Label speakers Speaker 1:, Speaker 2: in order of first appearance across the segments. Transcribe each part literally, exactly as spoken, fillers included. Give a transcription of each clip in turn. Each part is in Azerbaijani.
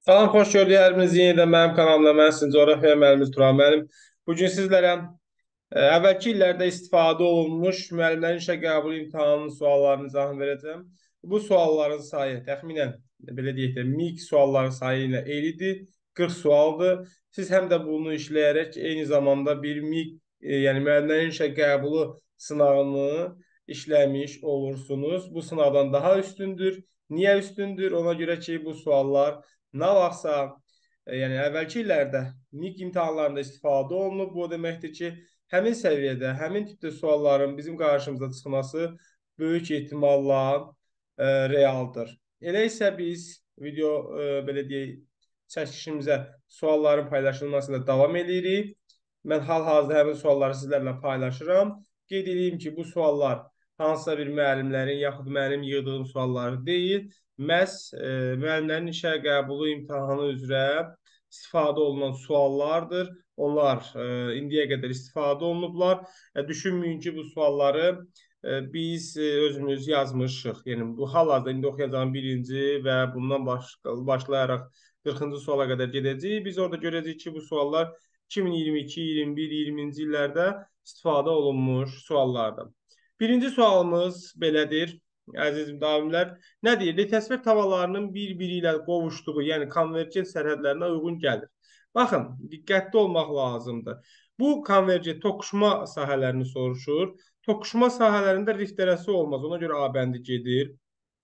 Speaker 1: Salam, xoş gördük hər birinizi yenidən mənim kanalımda. Mən sizin coğrafiya müəllimiz Turan müəllim. Bugün sizlərə ə, əvvəlki illərdə istifadə olunmuş müəllimlərin işə qəbul imtahanının suallarını izahını verəcəm. Bu sualların sayı təxminən belə deyək də MİQ sualların sayı ilə eynidir. qırx sualdır. Siz həm də bunu işləyərək eyni zamanda bir MİQ, e, yəni müəllimlərin işə qəbulu sınağını işləmiş olursunuz. Bu sınavdan daha üstündür. Niyə üstündür? Ona görə ki, bu suallar nə vaxtsa, e, yəni əvvəlki illərdə MİQ imtahanlarında istifadə olunub. Bu o deməkdir ki, həmin səviyyədə, həmin tipdə sualların bizim qarşımıza çıxması böyük ehtimalla e, realdır. Elə isə biz video e, belə deyək, çəkişimizə sualların paylaşılmasıyla davam edirik. Mən hal-hazırda həmin sualları sizlərlə paylaşıram. Qeyd edeyim ki, bu suallar hansısa bir müəllimlərin yaxud mənim yığdığım sualları deyil, məhz e, müəllimlərin işə qəbulu imtahanı üzrə istifadə olunan suallardır. Onlar e, indiyə qədər istifadə olunublar. E, düşünməyin ki, bu sualları e, biz e, özümüz yazmışıq. Yəni bu hal-hazırda indi oxuyacağım birinci və bundan baş, başlayaraq qırxıncı suala qədər gedəcəyik. Biz orada görəcəyik ki, bu suallar iki min iyirmi iki, iyirmi bir, iyirminci illərdə istifadə olunmuş suallardır. Birinci sualımız belədir. Əziz müdavimlər, nə deyir? Litosfer tavalarının bir-biri ilə qovuşduğu, yəni konvergent sərhədlərinə uyğun gəlir. Baxın, diqqətli olmaq lazımdır. Bu konvergent toqquşma sahələrini soruşur. Toqquşma sahələrində rift dərəsi olmaz. Ona görə A bəndi gedir.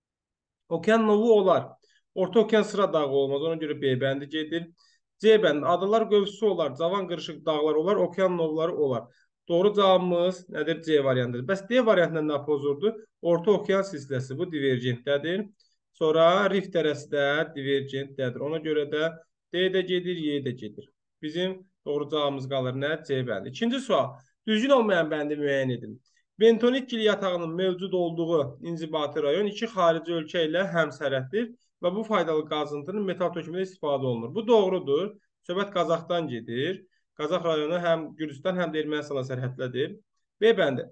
Speaker 1: Okean novu olar. Orta okean sıra dağı olmaz. Ona görə B bəndi gedir. C bəndi adalar qövsü olar. Cavan qırışıq dağlar olar. Okean novları olar. Doğru cavabımız nədir? C variantıdır. Bəs D variantında nə pozurdu? Orta okean silsiləsi bu divergentdədir. Sonra rift dərəsi də divergentdədir. Ona görə də D də gedir, Y də gedir. Bizim doğru cavabımız qalır nə? C bəndi. İkinci sual. Düzgün olmayan bəndi müəyyən edin. Bentonik gil yatağının mövcud olduğu inzibati rayon iki xarici ölkə ilə həmsərhəddir və bu faydalı qazıntının metal tökümündə istifadə olunur. Bu doğrudur. Söhbət Qazaxdan gedir. Qazax rayonu həm Gürcüstan, həm də Ermənistanla sərhədlədir. B bəndi.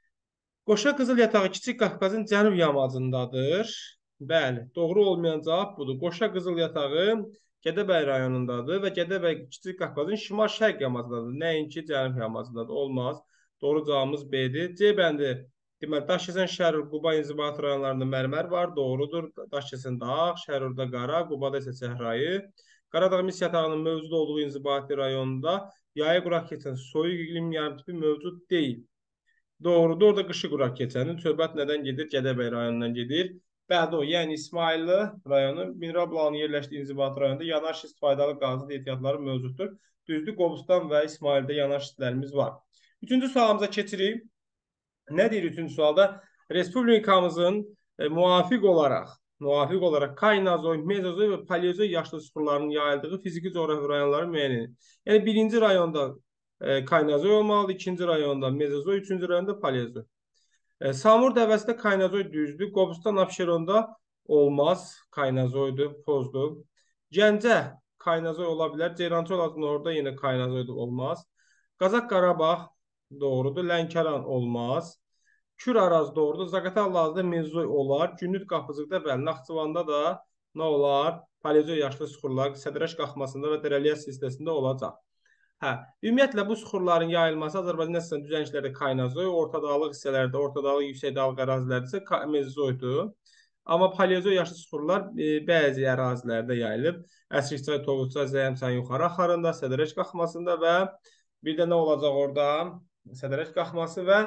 Speaker 1: Qoşa Qızıl yatağı Kiçik Qafqazın cənub yamacındadır. Bəli, doğru olmayan cavab budur. Qoşa Qızıl yatağı Gədəbəy rayonundadır və Gədəbəy Kiçik Qafqazın şimal-şərq yamacındadır. Nəinki cənub yamacındadır. Olmaz. Doğru cavabımız B'dir. C bəndi. Deməli, Daşkəsən, Şərur, Quba inzibati rayonlarında mərmər var. Doğrudur. Daşkəsən dağ, Şərurda qara, Qubada isə səhrayı. Qaradağ mis yatağının mövcud olduğu inzibati rayonunda yayı quraq keçən soyuq iqlim yarımtipi mövcud deyil. Doğrudur. Orada qışı quraq keçənin. Söhbət nədən gedir? Gədəbəy rayonundan gedir. Bəli, o, yəni İsmayıllı rayonu mineral bulanın yerləşdiyi inzibati rayonunda yanar şist faydalı qazlı ehtiyatları mövcuddur. Düzdür, Qobustan və İsmayılda yanar şistlərimiz var. Üçüncü sualımıza keçirik. Nə deyir üçüncü sualda? Respublikamızın e, muvafiq olaraq, muvafiq olaraq Kaynazoy, Mezozoy və Paleozoy yaşlı süxurlarının yayıldığı fiziki coğrafi rayonları müəyyən edin. Yəni birinci rayonda e, Kaynazoy olmalıdır, ikinci rayonda Mezozoy, üçüncü rayonda Paleozoy. E, Samur dəvəsində Kaynazoy düzdür, Qobustan, Abşeronda olmaz, Kaynazoydur, pozdur. Gəncə Kaynazoy ola bilər, Ceyrançol adında orada yenə Kaynazoydur, olmaz. Qazaq Qarabağ doğrudur, Lənkəran olmaz. Kür Araz doğrudur. Zaqatala azda Mezozoy olar. Gündüz qapıcıqda bəli, Naxçıvanda da nə olar? Paleozoy yaşlı süxurlar Sədrəş qalxmasında və Dərəliyyə silsiləsində olacaq. Hə, ümumiyyətlə bu süxurların yayılması Azərbaycan əsasən düzənliklərdə Kaynazoy, ortadağlıq hissələrdə, ortadağlıq yüksək dağlıq ərazilərdə isə Mezozoydur. Amma Paleozoy yaşlı süxurlar e, bəzi ərazilərdə yayılıb. Əsrikçay, Tovuzçay, Zəyəmçay yuxarı axarında, Sədrəş qalxmasında və bir də nə olacaq orada? Sədrəş qalxması və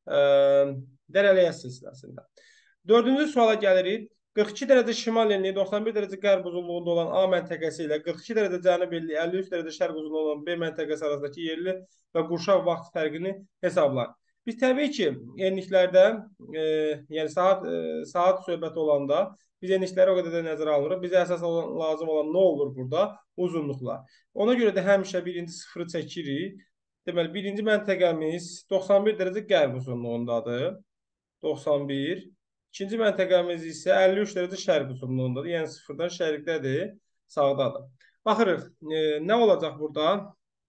Speaker 1: Dərəliyyə silsiləsində. Dördüncü suala gəlirik. qırx iki dərəcə şimal enliyi, doxsan bir dərəcə qərb uzunluğunda olan A məntəqəsi ilə qırx iki dərəcə cənub enliyi, əlli üç dərəcə şərq uzunluğunda olan B məntəqəsi arasındakı yerli və qurşaq vaxt fərqini hesablar. Biz təbii ki, enliklərdə, e, yəni saat e, saat söhbəti olanda biz enlikləri o qədər də nəzərə almırıq. Bizə əsas olan, lazım olan nə olur burada? Uzunluqlar. Ona görə də həmişə birinci sıfırı çəkirik. Deməli, birinci məntəqəmiz doxsan bir dərəcə qərb uzunluğundadır. doxsan bir. İkinci məntəqəmiz isə əlli üç dərəcə şərq uzunluğundadır. Yəni sıfırdan şərqdədir, sağdadır. Baxırıq, e, nə olacaq burada?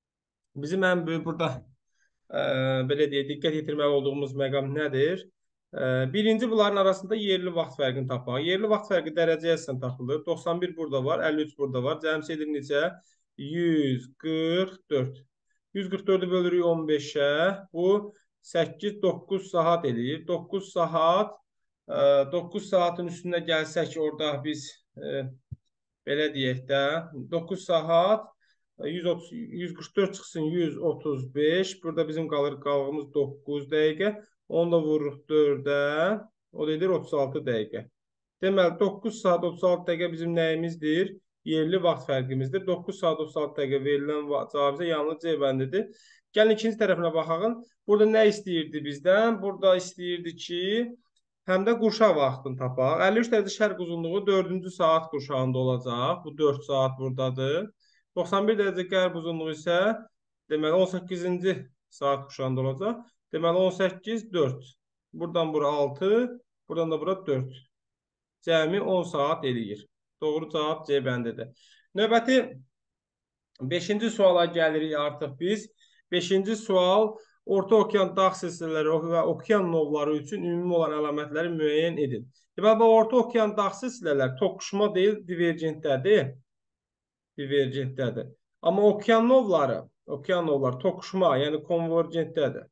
Speaker 1: Bizim ən böyük burada e, belə deyək, diqqət yetirməli olduğumuz məqam nədir? Birinci bunların arasında yerli vaxt fərqini tapaq. Yerli vaxt fərqi dərəcəyə əsasən tapılır. doxsan bir burada var, əlli üç burada var. Cəmsi edir necə? yüz qırx dörd. yüz qırx dördü bölürük on beşə. Bu səkkiz doqquz saat eləyir. doqquz saat doqquz saatın üstünə gəlsək orada biz e, belə deyək də doqquz saat yüz otuz, yüz qırx dörd çıxsın yüz otuz beş. Burada bizim qalır qalığımız doqquz dəqiqə. Onu da vururuq dördə. O da edir otuz altı dəqiqə. Deməli doqquz saat otuz altı dəqiqə bizim nəyimizdir? Yerli vaxt fərqimizdir. doqquz saat otuz altı dəqiqə verilən cavab isə yalnız C bəndidir. Gəlin ikinci tərəfinə baxaq. Burada nə istəyirdi bizdən? Burada istəyirdi ki, həm də qurşaq vaxtını tapaq. əlli üç dərəcə şərq uzunluğu dördüncü saat qurşağında olacaq. Bu dörd saat buradadır. doxsan bir dərəcə qərb uzunluğu isə deməli on səkkizinci saat qurşağında olacaq. Deməli on səkkiz dörd. Buradan bura altı, buradan da bura dörd. Cəmi on saat eləyir. Doğru cavab C bəndidir. Növbəti beşinci suala gəlirik artıq biz. beşinci sual Orta okean dağ silsilələri və okean novları üçün ümumi olan əlamətləri müəyyən edin. Deməli, bu Orta okean dağ silsilələri toqquşma deyil, divergentdədir. Divergentdədir. Amma okean novları, okean novları toqquşma, yəni konvergentdədir.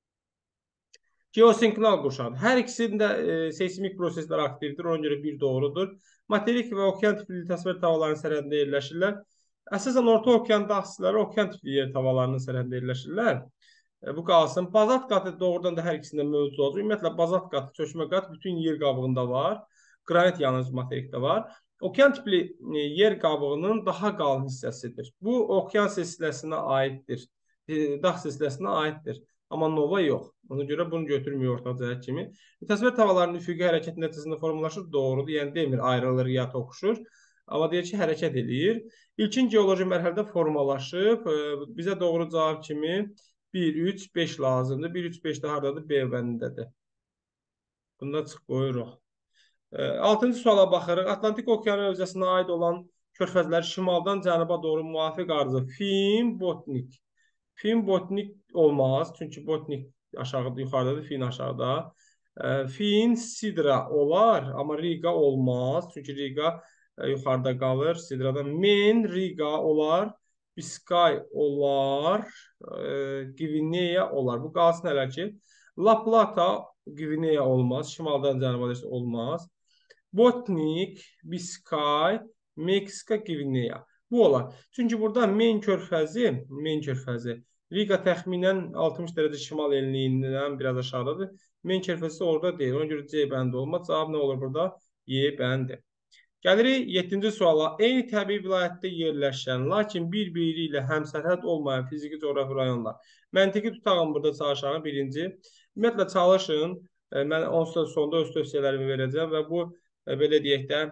Speaker 1: Geosinkronal qurşaqdır. Hər ikisində e, seismik proseslər aktivdir, ona görə bir doğrudur. Materik və okean tipli litosfer tavalarının sərhədində yerləşirlər. Əsasən Orta okean dağ silsilələri okean tipli yer tavalarının sərhədində yerləşirlər. E, bu qalsın. Bazalt qatı doğrudan da hər ikisində mövcud olacaq. Ümumiyyətlə, bazalt qatı, çökmə qat bütün yer qabığında var. Qranit yalnız materikdə var. Okean tipli e, yer qabığının daha qalın hissəsidir. Bu, okean silsiləsinə aiddir. E, dağ silsiləsinə aiddir. Amma nova yox. Ona görə bunu götürmüyor orta cəhət kimi. Litosfer tavalarının üfüqi hərəkət nəticəsində formalaşır. Doğrudur. Yəni demir, ayrılır ya toqquşur. Amma deyir ki, hərəkət edir. İlkin geoloji mərhələdə formalaşıb. E, bizə doğru cavab kimi bir, üç, beş lazımdır. bir, üç, beş də haradadır? B bəndindədir. Bunda çıx qoyuruq. altıncı suala baxırıq. Atlantik okeanı hövzəsinə aid olan körfəzlər şimaldan cənuba doğru müvafiq arzu. Fin, Botnik. Fin, Botnik olmaz. Çünki Botnik aşağıda, yuxarıdadır. Fin aşağıda. Fin, Sidra olar. Amma Riga olmaz. Çünki Riga yuxarıda qalır. Sidradan Men, Riga olar. Biskay olar. Gvineya olar. Bu qalsın hələ ki. La Plata, Gvineya olmaz. Şimaldan cənuba olmaz. Botnik, Biskay, Meksika, Gvineya. Bu olar. Çünki burada Men körfəzi, Men körfəzi Riga təxminən altmış dərəcə şimal enliyindən biraz aşağıdadır. Men körfəzi orada deyil. Ona görə C bəndi olmaz. Cavab nə olur burada? Y bəndi. Gəlirik yeddinci suala. Eyni təbii vilayətdə yerləşən, lakin bir-biri ilə həmsərhəd olmayan fiziki coğrafi rayonlar. Məntiqi tutağım burada çalışanı birinci. Ümumiyyətlə çalışın. Mən onsuz sonda öz tövsiyələrimi verəcəm və bu belə deyək də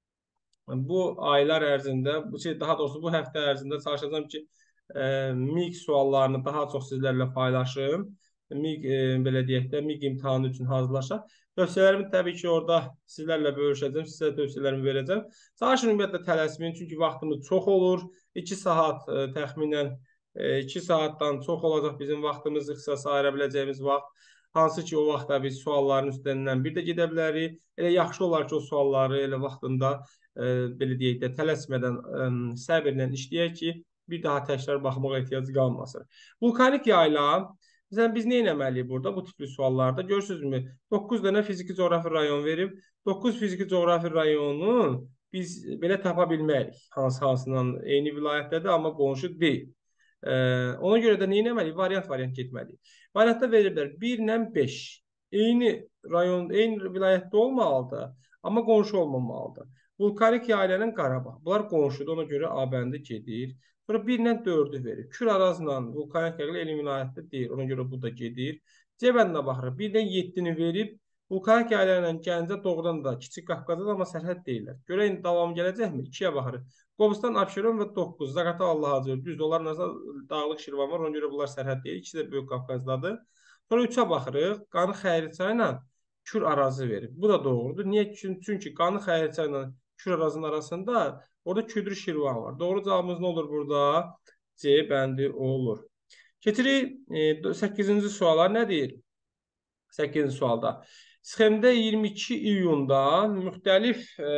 Speaker 1: bu aylar ərzində, daha doğrusu bu həftə ərzində çalışacağım ki, MİQ suallarını daha çox sizlərlə paylaşım. MİQ, belə deyək də, MİQ imtahanı üçün hazırlaşaq. Tövsiyələrimi təbii ki, orada sizlərlə bölüşəcəm, sizə tövsiyələrimi verəcəm. Çalışın ümumiyyətlə tələsməyin, çünki vaxtımız çox olur. iki saat təxminən iki saatdan çox olacaq bizim vaxtımız, ixtisas ayıra biləcəyimiz vaxt. Hansı ki, o vaxtda biz sualların üstündən bir də gedə bilərik. Elə yaxşı olar ki, o sualları elə vaxtında, belə deyək də, tələsmədən, səbirlə işləyək ki, bir daha təkrar baxmağa ehtiyacı qalmasın. Vulkanik yayla, məsələn, biz nə etməliyik burada, bu tipli suallarda? Görürsünüzmü? doqquz dənə fiziki coğrafi rayon verib, doqquz fiziki coğrafi rayonu biz belə tapa bilmərik. Hansı-hansından eyni vilayətdədir, amma qonşu deyil. Ona görə də nə etməliyik? Variant-variant getməliyik. Variantda veriblər bir ilə beş. Eyni rayon, eyni vilayətdə olmalıdır, amma qonşu olmamalıdır. Vulkanik yaylanın Qarabağ. Bunlar qonşudur, ona görə A bəndi gedir. Sonra bir ilə dördü verir. Kür Arazla vulkanik yayla eyni vilayətdə deyil, ona görə bu da gedir. C bəndinə baxırıq. bir ilə yeddini verib, vulkanik yayla ilə Gəncə doğrudan da Kiçik Qafqazda, amma sərhəd deyirlər. Görək davam gələcəkmi? ikiyə baxırıq. Qobustan, Abşeron və doqquz. Zaqatala, Allahacı. Düzdür, onların arasında Dağlıq Şirvan var, ona görə bunlar sərhəd deyil. İkisi də Böyük Qafqazdadır. Sonra üçə baxırıq. Qanı Xəyrçay ilə Kür Arazı verib. Bu da doğrudur. Niyə? Çünki Qanı Xəyrçay ilə Kür Arazının arasında orada Küdrü Şirvan var. Doğru cavabımız nə olur burada? C bəndi olur. Keçirik səkkizinci suala. Nə deyir? səkkizinci sualda. Sxemdə iyirmi iki iyunda müxtəlif e,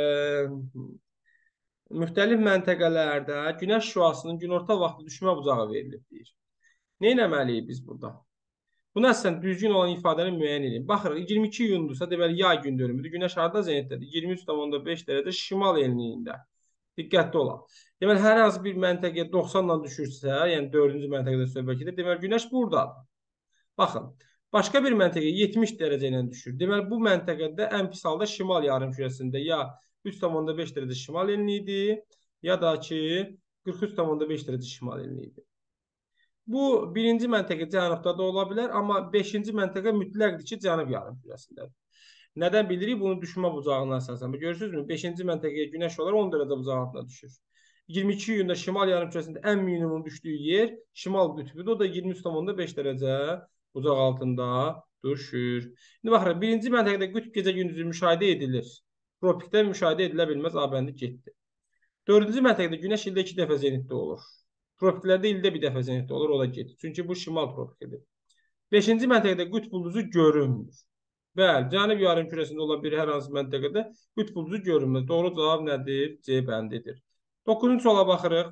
Speaker 1: müxtəlif məntəqələrdə günəş şüasının günorta vaxtı düşmə bucağı verilir deyir. Nə etməliyik biz burada? Bunu əslən düzgün olan ifadəni müəyyən edin. Baxırıq, iyirmi iki iyundursa, deməli yay gün dönümüdür. Günəş harda zenitdədir? iyirmi üç nöqtə beş dərəcə şimal enliyində. Diqqətli olaq. Deməli, hər hansı bir məntəqə doxsanla düşürsə, yəni dördüncü məntəqədə söhbət gedir, deməli, günəş buradadır. Baxın, başqa bir məntəqə yetmiş dərəcə ilə düşür. Deməli, bu məntəqədə ən pis halda şimal yarımkürəsində ya üç nöqtə beş dərəcə şimal enliyidir, ya da ki, qırx üç nöqtə beş dərəcə şimal enliyidir. Bu birinci məntəqə cənubda da ola bilər, amma beşinci məntəqə mütləqdir ki, cənub yarımkürəsindədir. Nədən bilirik? Bunu düşmə bucağına əsasən. Görürsünüzmü? beşinci məntəqəyə günəş olar on dərəcə bucaq altına düşür. iyirmi iki iyunda şimal yarımkürəsində ən minimum düşdüyü yer şimal qütbüdür. O da iyirmi üç nöqtə beş dərəcə bucaq altında düşür. İndi baxırıq, birinci məntəqədə qütb gecə gündüzü müşahidə edilir. Tropikdə müşahidə edilə bilməz, abəndi getdi. Dördüncü məntəqədə günəş ildə iki dəfə zenitdə olur. Tropiklərdə ildə bir dəfə zenitdə olur, o da gedir. Çünki bu şimal tropikidir. Beşinci məntəqədə qütb ulduzu görünmür. Bəli, cənub yarımkürəsində olan bir hər hansı məntəqədə qütb ulduzu görünmür. Doğru cavab nədir? C bəndidir. doqquzuncu suala baxırıq.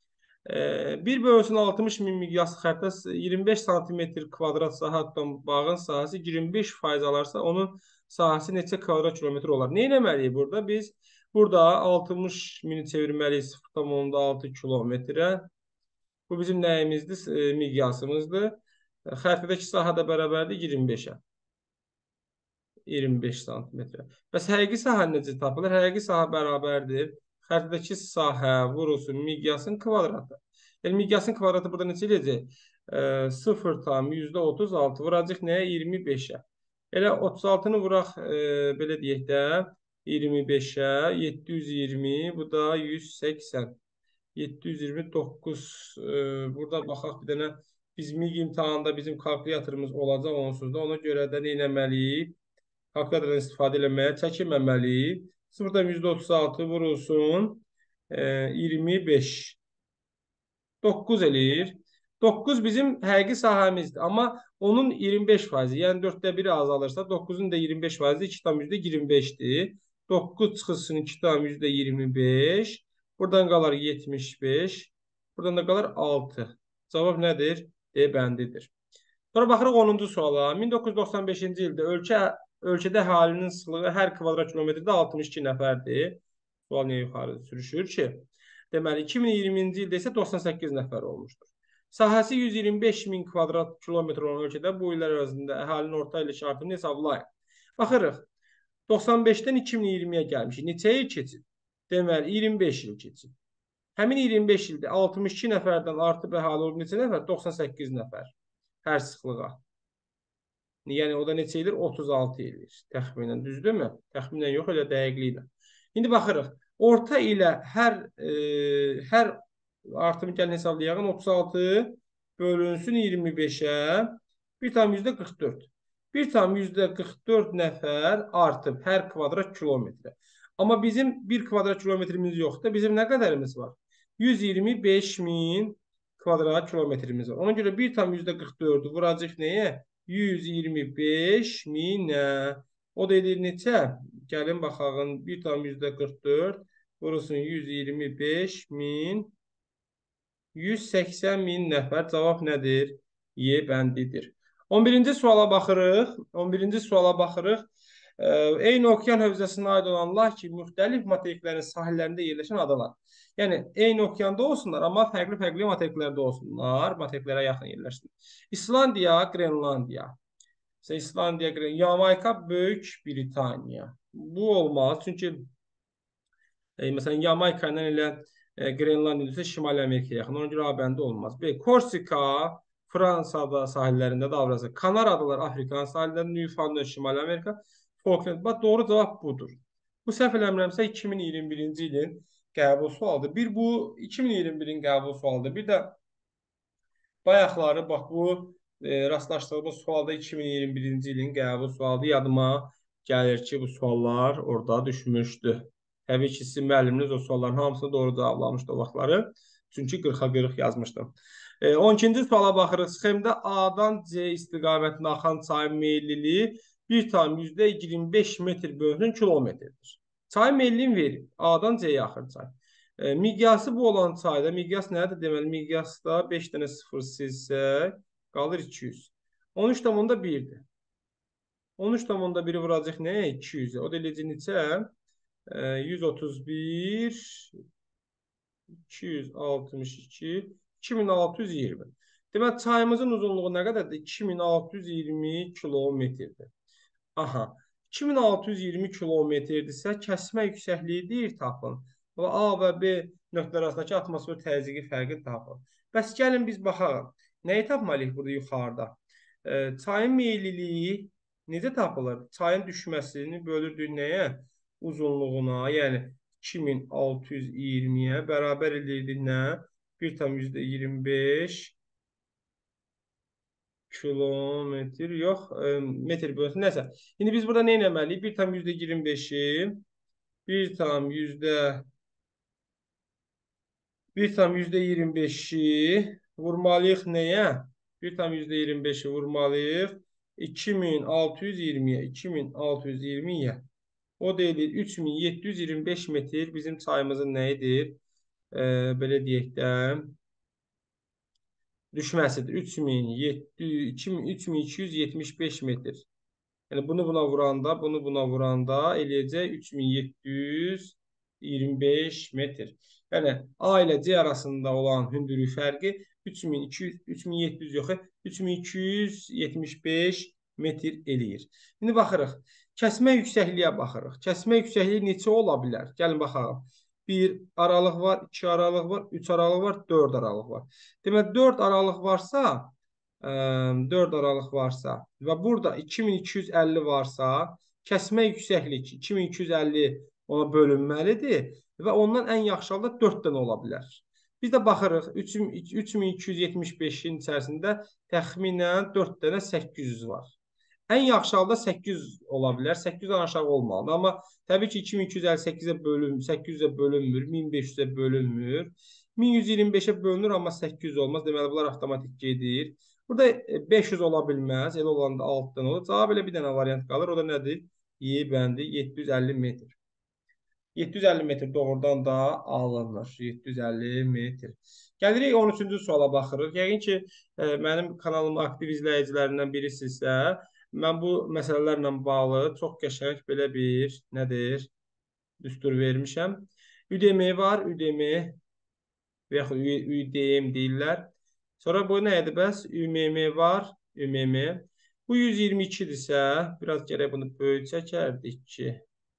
Speaker 1: bir bölünsün altmış min miqyaslı xəttə iyirmi beş santimetr kvadrat sahə tutan bağın sahəsi iyirmi beş faiz alarsa, onun sahəsi neçə kvadrat kilometr olar? Nə etməliyik burada? Biz burada altmış mini çevirməliyik sıfır nöqtə altı kilometrə. Bu bizim nəyimizdir? Miqyasımızdır. Xəritədəki sahə də bərabərdir iyirmi beşə. iyirmi beş santimetrə. Bəs həqiqi sahə necə tapılır? Həqiqi sahə bərabərdir xəritədəki sahə vurulsun miqyasın kvadratı. Yəni miqyasın kvadratı burada neçə eləyəcək? sıfır nöqtə yüzdə otuz altı vuracaq nəyə? iyirmi beşə. Elə otuz altını vuraq, e, belə deyək də, iyirmi beşə, yeddi yüz iyirmi, bu da yüz səksən. yeddi yüz iyirmi doqquz. E, burada baxaq bir dənə, biz miq imtahanında bizim kalkulyatorımız olacaq onsuz da. Ona görə də nə etməliyik? Kalkulyatordan istifadə eləməyə çəkinməməliyik. sıfır nöqtə yüzdə otuz altı vurulsun e, iyirmi beş. doqquz eləyir. doqquz bizim həqiqi sahəmizdir. Amma onun iyirmi beş faizi, yəni dörddə biri azalırsa, doqquzun da iyirmi beş faizi iki nöqtə yüzdə iyirmi beşdir. doqquz çıxılsın iki nöqtə yüzdə iyirmi beş. Buradan qalar yetmiş beş. Buradan da qalar altı. Cavab nədir? D bəndidir. Sonra baxırıq onuncu suala. min doqquz yüz doxsan beşinci ildə ölkə ölkədə əhalinin sıxlığı hər kvadrat kilometrdə altmış iki nəfərdir. Sual niyə yuxarı sürüşür ki? Deməli, iki min iyirminci ildə isə doxsan səkkiz nəfər olmuşdur. Sahəsi yüz iyirmi beş min kvadrat kilometr olan ölkədə bu illər arasında əhalinin orta illik artımını hesablayın. Baxırıq, doxsan beşdən iki min iyirmiyə gəlmişik. Neçə il keçib? Deməli, iyirmi beş il keçib. Həmin iyirmi beş ildə altmış iki nəfərdən artıb əhali olub neçə nəfər? doxsan səkkiz nəfər. Hər sıxlığa. Yəni, o da neçə ilir? otuz altı ilir. Təxminən, düzdürmü? Təxminən yox, elə dəqiqli ilə. İndi baxırıq, orta ilə hər, e, hər artımı gəlin hesablayaq. otuz altı bölünsün iyirmi beşə bir tam yüzdə qırx dörd. bir tam yüzdə qırx dörd nəfər artıb hər kvadrat kilometrə. Amma bizim bir kvadrat kilometrimiz yoxdur. Bizim nə qədərimiz var? yüz iyirmi beş min kvadrat kilometrimiz var. Ona görə bir tam yüzdə qırx dördü vuracaq nəyə? yüz iyirmi beş minə. O da edir neçə? Gəlin baxağın, bir tam yüzdə qırx dörd vurulsun yüz iyirmi beş min. yüz səksən min nəfər. Cavab nədir? Y bəndidir. on birinci suala baxırıq. on birinci suala baxırıq. Eyni okean hövzəsinə aid olan, lakin müxtəlif materiklərin sahillərində yerləşən adalar. Yəni, eyni okeanda olsunlar, amma fərqli-fərqli materiklərdə olsunlar. Materiklərə yaxın yerləşsinlər. İslandiya, Qrenlandiya. İslandiya, Qrenlandiya. Yamayka, Böyük Britaniya. Bu olmaz. Çünki e, məsələn, Yamayka ilə elə e, Qrenlandiya isə Şimali Amerikaya yaxın. Ona görə A bəndi olmaz. B. Korsika, Fransada sahillərində də Avrasiya. Kanar adalar Afrikanın sahillərində, Newfoundland, Şimali Amerika. Falkland. Bax, doğru cavab budur. Bu səhv eləmirəmsə iki min iyirmi birinci ilin qəbul sualıdır. Bir bu iki min iyirmi birin qəbul sualıdır. Bir də bayaqları bax bu e, rastlaşdığımız sualda iki min iyirmi birinci ilin qəbul sualıdır. Yadıma gəlir ki, bu suallar orada düşmüşdü. Təbii ki, sizin müəlliminiz o sualların hamısını doğru cavablamışdı o vaxtları. Çünki qırxa qırx yazmışdım. E, on ikinci suala baxırıq. Sxemdə A-dan C istiqamətində axan çayın meylliliyi bir tam yüzdə iyirmi beş metr bölünsün kilometrdir. Çay millin verib. A-dan C-yə axır çay. E, miqyası bu olan çayda, miqyas nədir? Deməli, miqyasda beş dənə sıfır silsək, qalır iki yüz. on üç tam onda birdir. on üç tam onda biri vuracaq nəyə? iki yüzə. O da eləcə neçə? E, yüz otuz bir, iki yüz altmış iki, iki min altı yüz iyirmi. Deməli, çayımızın uzunluğu nə qədərdir? iki min altı yüz iyirmi kilometrdir. Aha, iki min altı yüz iyirmi kilometrdirsə, kəsmə yüksəkliyi deyir tapın. Və A və B nöqtələr arasındakı atmosfer təzyiqi fərqi tapın. Bəs gəlin biz baxaq. Nəyi tapmalıyıq burada yuxarıda? E, çayın meyliliyi necə tapılır? Çayın düşməsini bölürdük nəyə? Uzunluğuna, yəni iki min altı yüz iyirmiyə bərabər edirdik nə? bir tam yüzdə iyirmi beş kilometr, yox, e, metr bölünsün, nəsə. İndi biz burada nə etməliyik? bir tam yüzdə iyirmi beşi bir tam yüzdə bir tam yüzdə iyirmi beşi vurmalıyıq nəyə? bir tam yüzdə iyirmi beşi vurmalıyıq iki min altı yüz iyirmiyə, iki min altı yüz iyirmiyə. O da edir üç min yeddi yüz iyirmi beş metr bizim çayımızın nəyidir? E, belə deyək də düşməsidir. üç min iki yüz yetmiş beş metr. Yəni bunu buna vuranda, bunu buna vuranda eləyəcək üç min yeddi yüz iyirmi beş metr. Yəni A ilə C arasında olan hündürlük fərqi üç min iki yüz, üç min yeddi yüz yox, üç min iki yüz yetmiş beş metr eləyir. İndi baxırıq. Kəsmə yüksəkliyə baxırıq. Kəsmə yüksəkliyi neçə ola bilər? Gəlin baxaq. bir aralıq var, iki aralıq var, üç aralıq var, dörd aralıq var. Demək, dörd aralıq varsa, dörd aralıq varsa və burada iki min iki yüz əlli varsa, kəsmə yüksəklik iki min iki yüz əlli ona bölünməlidir və ondan ən yaxşı halda dörd dənə ola bilər. Biz də baxırıq, üç min iki yüz yetmiş beşin içərisində təxminən dörd dənə səkkiz yüz var. Ən yaxşı halda səkkiz yüz ola bilər, səkkiz yüzdən aşağı olmalıdır. Amma təbii ki, iki min iki yüz əlli səkkizə bölünmür, səkkiz yüzə bölünmür, min beş yüzə bölünmür. min yüz iyirmi beşə bölünür, amma səkkiz yüz olmaz. Deməli, bunlar avtomatik gedir. Burada beş yüz ola bilməz. Elə olanda altdan olur. Cavab elə bir dənə variant qalır. O da nədir? Y bəndi yeddi yüz əlli metr. yeddi yüz əlli metr doğrudan da alınır. yeddi yüz əlli metr. Gəlirik on üçüncü suala baxırıq. Yəqin ki, mənim kanalımın aktiv izləyicilərindən birisinizsə, mən bu məsələlərlə bağlı çox qəşəng belə bir, nədir, düstur vermişəm. Ü D M var, Ü D M və yaxud Ü D M deyirlər. Sonra bu nə edir bəs? Ü M M var, Ü M M. Bu yüz iyirmi ikidirsə, biraz gərək bunu böyük çəkərdik ki.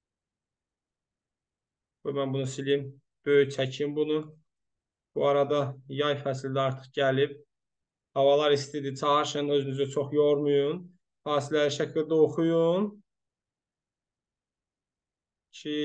Speaker 1: Mən bunu silim, böyük çəkim bunu. Bu arada yay fəsildə artıq gəlib. Havalar istidir, çalışın, özünüzü çox yormayın. Fasiləli şəkildə oxuyun ki,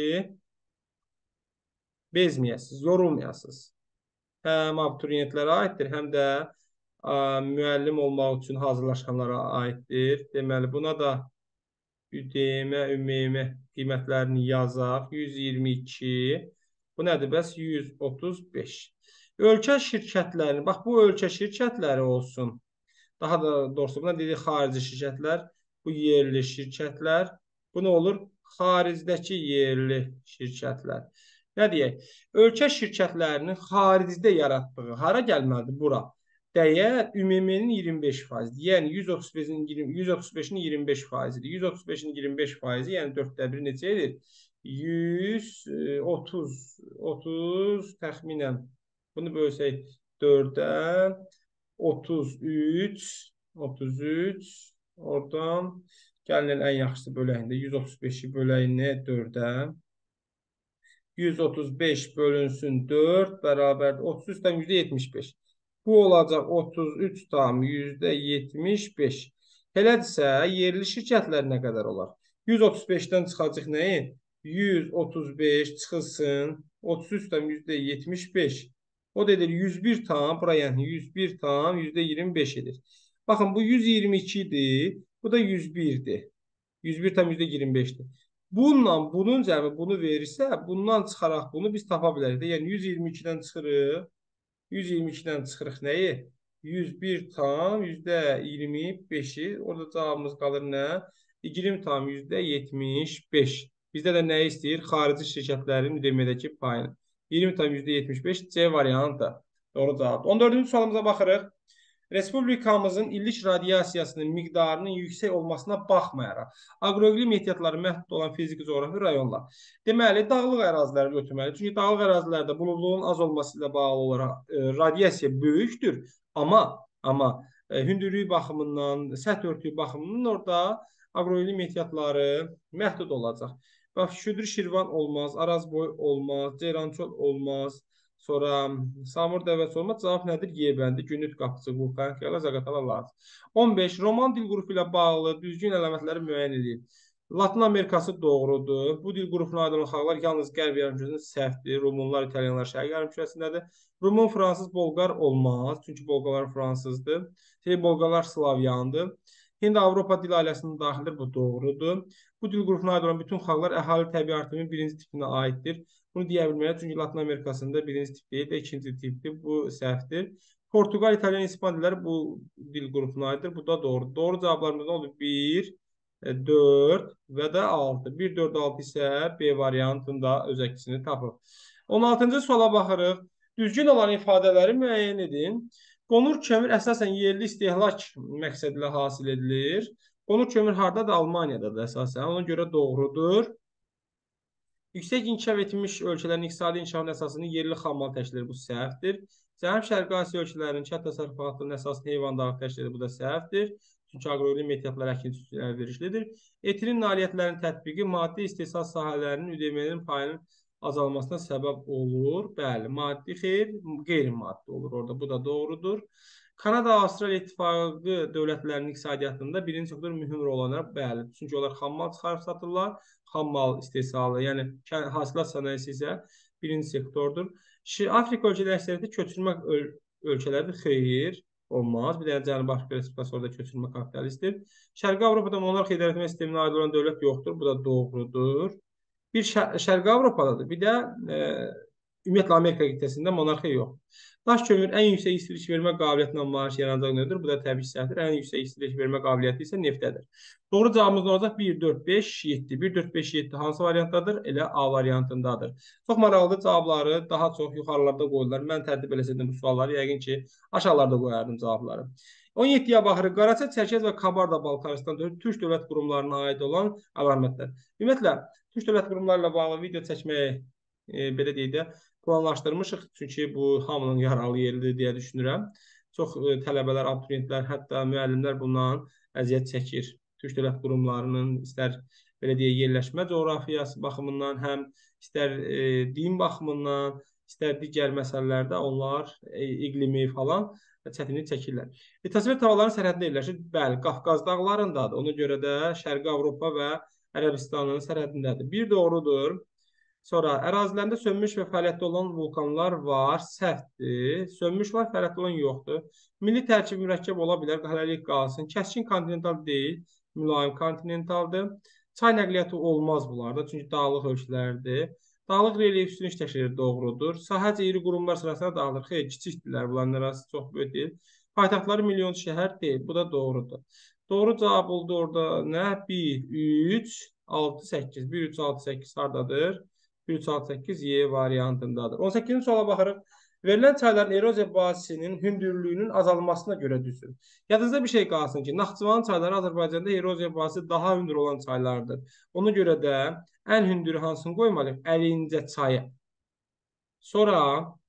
Speaker 1: bezməyəsiniz, yorulmayasınız. Həm abituriyentlərə aiddir, həm də ə, müəllim olmaq üçün hazırlaşanlara aiddir. Deməli, buna da Ü D M, Ü M M qiymətlərini yazaq. yüz iyirmi iki. Bu nədir bəs? yüz otuz beş. Ölkə şirkətlərini, bax bu ölkə şirkətləri olsun. Daha da doğrusu buna dedik xarici şirkətlər, bu yerli şirkətlər. Bu nə olur? Xaricdəki yerli şirkətlər. Nə deyək? Ölkə şirkətlərinin xaricdə yaratdığı hara gəlməlidir? Bura. Dəyər Ü M M-nin iyirmi beş faizidir. Yəni yüz otuz beşin iyirmi beş faizidir. yüz otuz beşin iyirmi beş faizi, yəni dörddə bir neçə edir? yüz otuz, otuz təxminən. Bunu bölsək dördə. otuz üç, otuz üç, oradan gəlin ən yaxşısı böləyində yüz otuz beşi böləyinə dördə. yüz otuz beş bölünsün dörd bərabərdir otuz üç tam yüzdə yetmiş beş. Bu olacaq otuz üç tam yüzdə yetmiş beş. Elədirsə, yerli şirkətlər nə qədər olar? yüz otuz beşdən çıxacaq nəyi? yüz otuz beş çıxılsın otuz üç tam yüzdə yetmiş beş. O da edir yüz bir tam, bura yəni yüz bir tam yüzdə iyirmi beş edir. Baxın, bu yüz iyirmi iki idi, bu da yüz birdir. yüz bir tam yüzdə iyirmi beşdir. Bununla bunun cəmi bunu verirsə, bundan çıxaraq bunu biz tapa bilərik. Yəni yüz iyirmi ikidən çıxırıq, yüz iyirmi ikidən çıxırıq nəyi? yüz bir tam yüzdə iyirmi beşi, orada cavabımız qalır nə? iyirmi tam yüzdə yetmiş beş. Bizdə də nə istəyir? Xarici şirkətlərin üdemədəki payını. iyirmi tam yüzdə yetmiş beş C variantı. Doğru cavab. on dördüncü sualımıza baxırıq. Respublikamızın illik radiasiyasının miqdarının yüksək olmasına baxmayaraq, aqroiqlim ehtiyatları məhdud olan fiziki coğrafi rayonlar. Deməli, dağlıq əraziləri götürməli. Çünki dağlıq ərazilərdə buludluluğun az olması ilə bağlı olaraq e, radiasiya böyükdür. Amma, amma e, hündürlük baxımından, səth örtüyü baxımından orada aqroiqlim ehtiyatları məhdud olacaq. Bax, Şüdür Şirvan olmaz, Arazboy olmaz, Ceyrançol olmaz. Sonra Samur dəvəsi olmaz. Cavab nədir? Y bəndi. Günlük qapıcı, vulkan, qiyala, zaqatalar lazım. on beş. Roman dil qrupu ilə bağlı düzgün əlamətləri müəyyən edin. Latın Amerikası doğrudur. Bu dil qrupuna aid olan xalqlar yalnız qərb yarımkürəsində səhvdir. Rumunlar, İtalyanlar şərq yarımkürəsindədir. Rumun, Fransız, Bolqar olmaz. Çünki Bolqarlar Fransızdır. Şey, Bolqarlar Slavyandır. Hind-Avropa dil ailəsinin daxildir. Bu doğrudur. Bu dil qrupuna aid olan bütün xalqlar əhali təbii artımının birinci tipinə aiddir. Bunu deyə bilməyək, çünki Latın Amerikasında birinci tip deyil də ikinci tipdir. Bu səhvdir. Portugal, İtalyan, İspan dilləri bu dil qrupuna aiddir. Bu da doğrudur. Doğru cavablarımız nə oldu? bir, dörd və də altı. bir, dörd, altı isə B variantında öz əksini tapır. on altıncı suala baxırıq. Düzgün olan ifadələri müəyyən edin. Qonur kömür əsasən yerli istehlak məqsədi ilə hasil edilir. Qonur kömür hardadır? Almaniyadadır əsasən. Ona görə doğrudur. Yüksək inkişaf etmiş ölkələrin iqtisadi inkişafının əsasını yerli xammal təşkil edir. Bu səhvdir. Cənub-Şərqi Asiya ölkələrinin kənd təsərrüfatının əsasını heyvandarlıq təşkil edir. Bu da səhvdir. Çünki aqroiqlim ehtiyatları əkinçi üçün əlverişlidir. Etirin nailiyyətlərinin tətbiqi maddi istehsal sahələrinin üdm-nin payının azalmasına səbəb olur. Bəli, maddi xeyr, qeyri-maddi olur orada. Bu da doğrudur. Kanada, Avstraliya İttifaqı dövlətlərinin iqtisadiyyatında birinci sektor mühüm rol oynayır. Bəli, çünki onlar xammal çıxarıb satırlar. Xammal istehsalı, yəni hasilat sənayesi isə birinci sektordur. Afrika ölkələri əksəriyyəti köçürmə öl ölkələrdir. Xeyr, olmaz. Bir dənə Cənubi Afrika Respublikası orada köçürmə kapitalistdir. Şərqi Avropada monarx idarəetmə sisteminə aid olan dövlət yoxdur. Bu da doğrudur. Bir şər Şərqi Avropadadır. Bir də e, ümumiyyətlə Amerika qitəsində monarxiya yoxdur. Daş kömür ən yüksək istilik vermə qabiliyyətinə malik yaranacaq növdür. Bu da təbii ki, səhvdir. Ən yüksək istilik vermə qabiliyyəti isə neftədir. Doğru cavabımız nə olacaq? bir, dörd, beş, yeddi. bir, dörd, beş, yeddi hansı variantdadır? Elə A variantındadır. Çox maraqlı cavabları daha çox yuxarılarda qoyurlar. Mən tərtib eləsəydim bu sualları yəqin ki, aşağılarda qoyardım cavabları. on yeddiyə baxırıq. Qaraçay, Çərkəz və Kabarda Balkaristan Türk dövlət qurumlarına aid olan əlamətlər. Ümumiyyətlə, Türk dövlət qurumları ilə bağlı video çəkməyi e, belə deyək də planlaşdırmışıq. Çünki bu hamının yaralı yeridir deyə düşünürəm. Çox e, tələbələr, abituriyentlər, hətta müəllimlər bundan əziyyət çəkir. Türk dövlət qurumlarının istər belə deyək yerləşmə coğrafiyası baxımından, həm istər e, din baxımından, istər digər məsələlərdə onlar e, iqlimi falan çətinlik çəkirlər. E, Tasvir tavalarının sərhədində yerləşir. Bəli, Qafqaz dağlarındadır. Ona görə də Şərqi Avropa və Ərəbistanın sərhədindədir. Bir doğrudur. Sonra ərazilərində sönmüş və fəaliyyətdə olan vulkanlar var. Səhvdir. Sönmüş var, fəaliyyətdə olan yoxdur. Milli tərkib mürəkkəb ola bilər. Hələlik qalsın. Kəskin kontinental deyil. Mülayim kontinentaldır. Çay nəqliyyatı olmaz bunlarda. Çünki dağlıq ölkələrdir. Dağlıq relyef üstünlük təşkil edir, doğrudur. Sahəcə iri qurumlar sırasına dağılır. Xeyr, kiçikdirlər. Bunların arası çox böyük deyil. Paytaxtları milyon şəhər deyil. Bu da doğrudur. Doğru cavab oldu orada nə? bir, üç, altı, səkkiz. bir, üç, altı, səkkiz hardadır? bir, üç, altı, səkkiz Y variantındadır. on səkkizinci suala baxırıq. Verilən çayların eroziya bazisinin hündürlüyünün azalmasına görə düzülür. Yadınızda bir şey qalsın ki, Naxçıvan çayları Azərbaycanda eroziya bazisi daha hündür olan çaylardır. Ona görə də ən hündürü hansını qoymalıyıq? Əlincə çayı. Sonra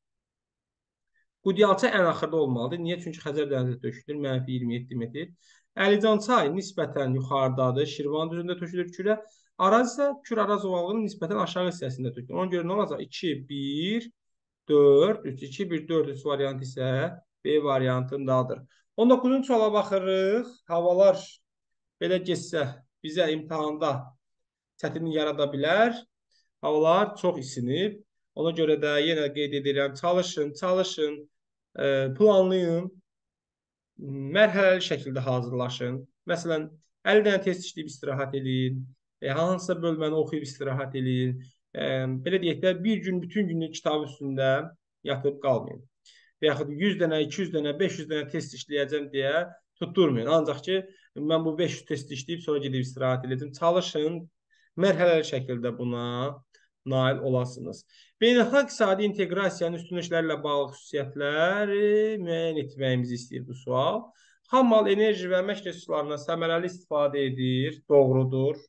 Speaker 1: Qudyalça ən axırda olmalıdır. Niyə? Çünki Xəzər dənizə tökülür. Mənfi iyirmi yeddi metr. Əlican çay nisbətən yuxarıdadır. Şirvan düzündə tökülür kürə. Araz isə Kür Araz ovalığının nisbətən aşağı hissəsində tökülür. Ona görə nə olacaq? iki, bir, dörd, üç, iki, bir, dörd, üç variantı isə B variantındadır. on doqquzuncu suala baxırıq. Havalar belə getsə bizə imtahanda çətinlik yarada bilər. Havalar çox isinib. Ona görə də yenə qeyd edirəm, çalışın, çalışın, planlayın, mərhələli şəkildə hazırlaşın. Məsələn, əlli dənə test işləyib istirahət edin, hansısa bölməni oxuyub istirahət edin. Belə deyək də, bir gün, bütün günlük kitab üstündə yatıb qalmayın. Və yaxud yüz dənə, iki yüz dənə, beş yüz dənə test işləyəcəm deyə tutturmayın. Ancaq ki, Mən bu beş yüz testi işləyib sonra gedib istirahət edim. Çalışın, mərhələli şəkildə buna nail olasınız. Beynəlxalq iqtisadi inteqrasiyanın üstünlüklərlə bağlı xüsusiyyətləri müəyyən etməyimizi istəyir bu sual. Xam mal, enerji və əmək resurslarından səmərəli istifadə edir. Doğrudur.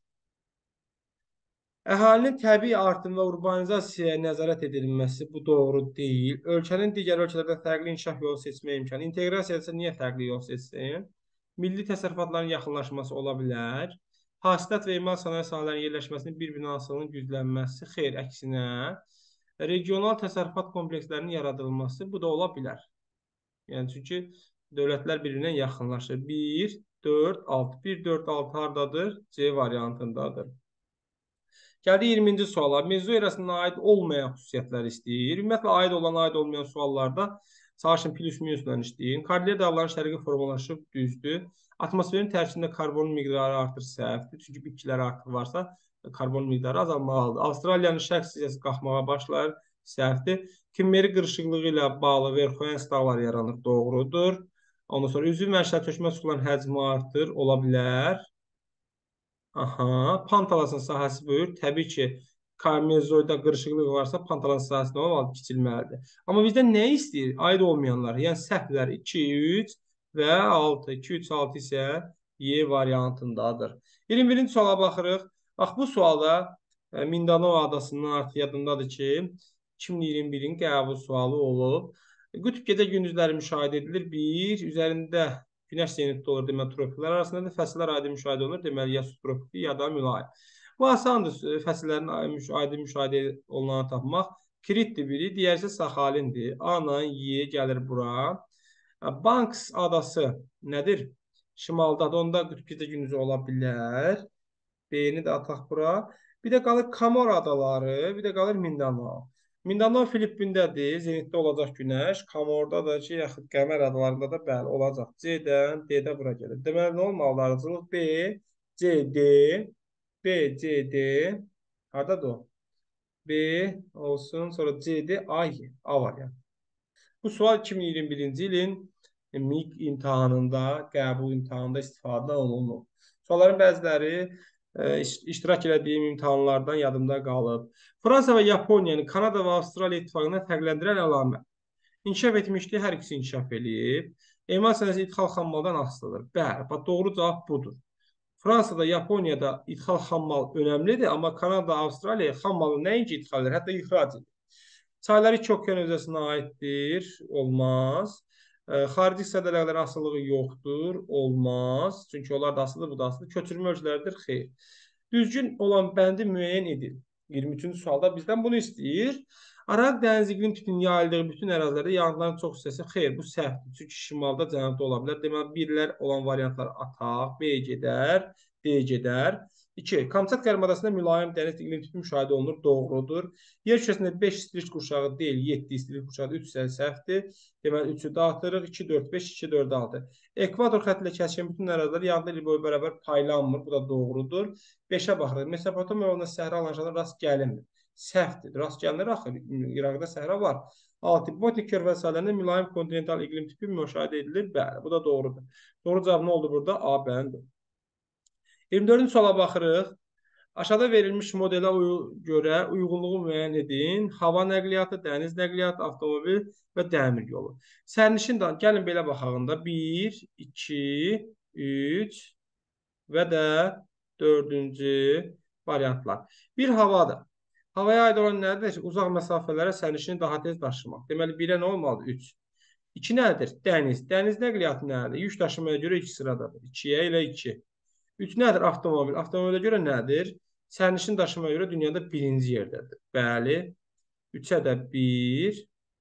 Speaker 1: Əhalinin təbii artım və urbanizasiyaya nəzarət edilməsi bu doğru deyil. Ölkənin digər ölkələrdən fərqli inkişaf yolu seçmə imkanı. İnteqrasiya isə niyə fərqli yol seçsin? Milli təsərrüfatların yaxınlaşması ola bilər. Hasilat və emal sənaye sahələrinin yerləşməsinin bir-birinə güclənməsi, xeyr, əksinə. Regional təsərrüfat komplekslərinin yaradılması, bu da ola bilər. Yəni, çünki dövlətlər bir-birinə yaxınlaşır. bir, dörd, altı. bir, dörd, altı haradadır? C variantındadır. Gəldi iyirminci suala. Mövzu erasına aid olmayan xüsusiyyətlər istəyir. Ümumiyyətlə, aid olan, aid olmayan suallarda çalışın plus minusla işləyin. Kordillera dağların şərqi formalaşıb düzdür. Atmosferin tərkibində karbon miqdarı artır, səhvdir. Çünki bitkilər artıq varsa, karbon miqdarı azalmalıdır. Avstraliyanın şərq hissəsi qalxmağa başlar, səhvdir. Kimmeri qırışıqlığı ilə bağlı Verxoyens dağları yaranır, doğrudur. Ondan sonra üzvü mənşəli tökmə suların həcmi artır, ola bilər. Aha, Pantalasın sahəsi böyür. Təbii ki, Mezoiddə qırışıqlıq varsa, Pantalasın sahəsi nə olmalı? Kiçilməlidir. Amma bizdən nə istəyir? Aid olmayanlar, yəni səhvlər iki, üç və altı. iki, üç, altı isə Y variantındadır. iyirmi birinci suala baxırıq. Bax, bu sualda e, Mindanao adasından artıq yadındadır ki, iki min iyirmi birin qəbul sualı olub. Qütb gecə gündüzləri müşahidə edilir. bir, üzərində Günəş zenitdə olur, deməli, tropiklər arasında da fəsillər aydın müşahidə olunur, deməli, ya subtropikdir, ya da mülayim. Bu asandır, fəsillərin aydın müşahidə olunanı tapmaq. Kritdir biri, digər isə Saxalindir. A-la Y gəlir bura. Banks adası nədir? Şimaldadır, onda qütb gecə gündüzü ola bilər. B-ni də ataq bura. Bir də qalır Komor adaları, bir də qalır Mindanao. Mindanao Filippindədir, zenitdə olacaq günəş. Komorda da ki, yaxud qəmər adalarında da bəli olacaq. C-dən D-də bura gəlir. Deməli, nə olmalı arıcılıq? B, C, D, B, C, D. Haradadır o? B olsun, sonra C, D, A, Y. A var yəni. Bu sual iki min iyirmi birinci ilin M İ Q imtahanında, qəbul imtahanında istifadə olunur. Sualların bəziləri iştirak etdiyim imtahanlardan yadımda qalıb. Fransa və Yaponiyanı Kanada və Avstraliya ittifaqından fərqləndirən əlamət. İnkişaf etmişdi, hər ikisi inkişaf edib. Emal sənəsi ithal xammaldan asılıdır. Bəli, bax, doğru cavab budur. Fransada, Yaponiyada ithal xammal önəmlidir, amma Kanada, Avstraliya xammalı nəinki ithal edir, hətta ixrac edir. Çaylar iki okean hövzəsinə aiddir, olmaz. Xarici hissədələrdən asılılığı yoxdur, olmaz. Çünki onlar da asılıdır, bu da asılıdır. Köçürmə ölçüləridir, xeyr. Düzgün olan bəndi müəyyən edin. iyirmi üçüncü sualda bizdən bunu istəyir. Araq dəniz iqlim tipinin yayıldığı bütün ərazilərdə yağıntıların çox hissəsi, xeyr, bu səhvdir. Çünki şimalda, cənubda ola bilər. Deməli, birlər olan variantlar ataq, B gedər, D gedər. iki. Kamçat yarımadasında mülayim dəniz iqlim tipi müşahidə olunur, doğrudur. Yer kürəsində beş istilik qurşağı deyil, yeddi istilik qurşağı, üç isə səhvdir. Deməli, üçü dağıtırıq, iki, dörd, beş, iki, dörd, altı. Ekvator xətti ilə kəsişən bütün ərazilər yağdı ili boyu bərabər paylanmır, bu da doğrudur. beşə baxırıq. Mesopotamiya yolunda səhra alanlarına rast gəlinmir. Səhvdir, rast gəlinir axı, İraqda səhra var. altı. Botnik körfəzi sahələrində mülayim kontinental iqlim tipi müşahidə edilir, bəli, bu da doğrudur. Doğru cavab nə oldu burada? A, bəndir. iyirmi dördüncü suala baxırıq. Aşağıda verilmiş modelə görə uyğunluğu müəyyən edin. Hava nəqliyyatı, dəniz nəqliyyatı, avtomobil və dəmir yolu. Sərnişin də, gəlin belə baxağında bir, iki, üç və də dördüncü variantlar. Bir havadır. Havaya aid olan nədir? Uzaq məsafələrə sərnişini daha tez daşımaq. Deməli, birə nə olmalıdır? üç. iki nədir? Dəniz. Dəniz nəqliyyatı nədir? Yük daşımaya görə iki sıradadır. ikiyə ilə iki. üç nədir? Avtomobil. Avtomobilə görə nədir? Sərnişin daşımaya görə dünyada birinci yerdədir. Bəli. üçə də bir.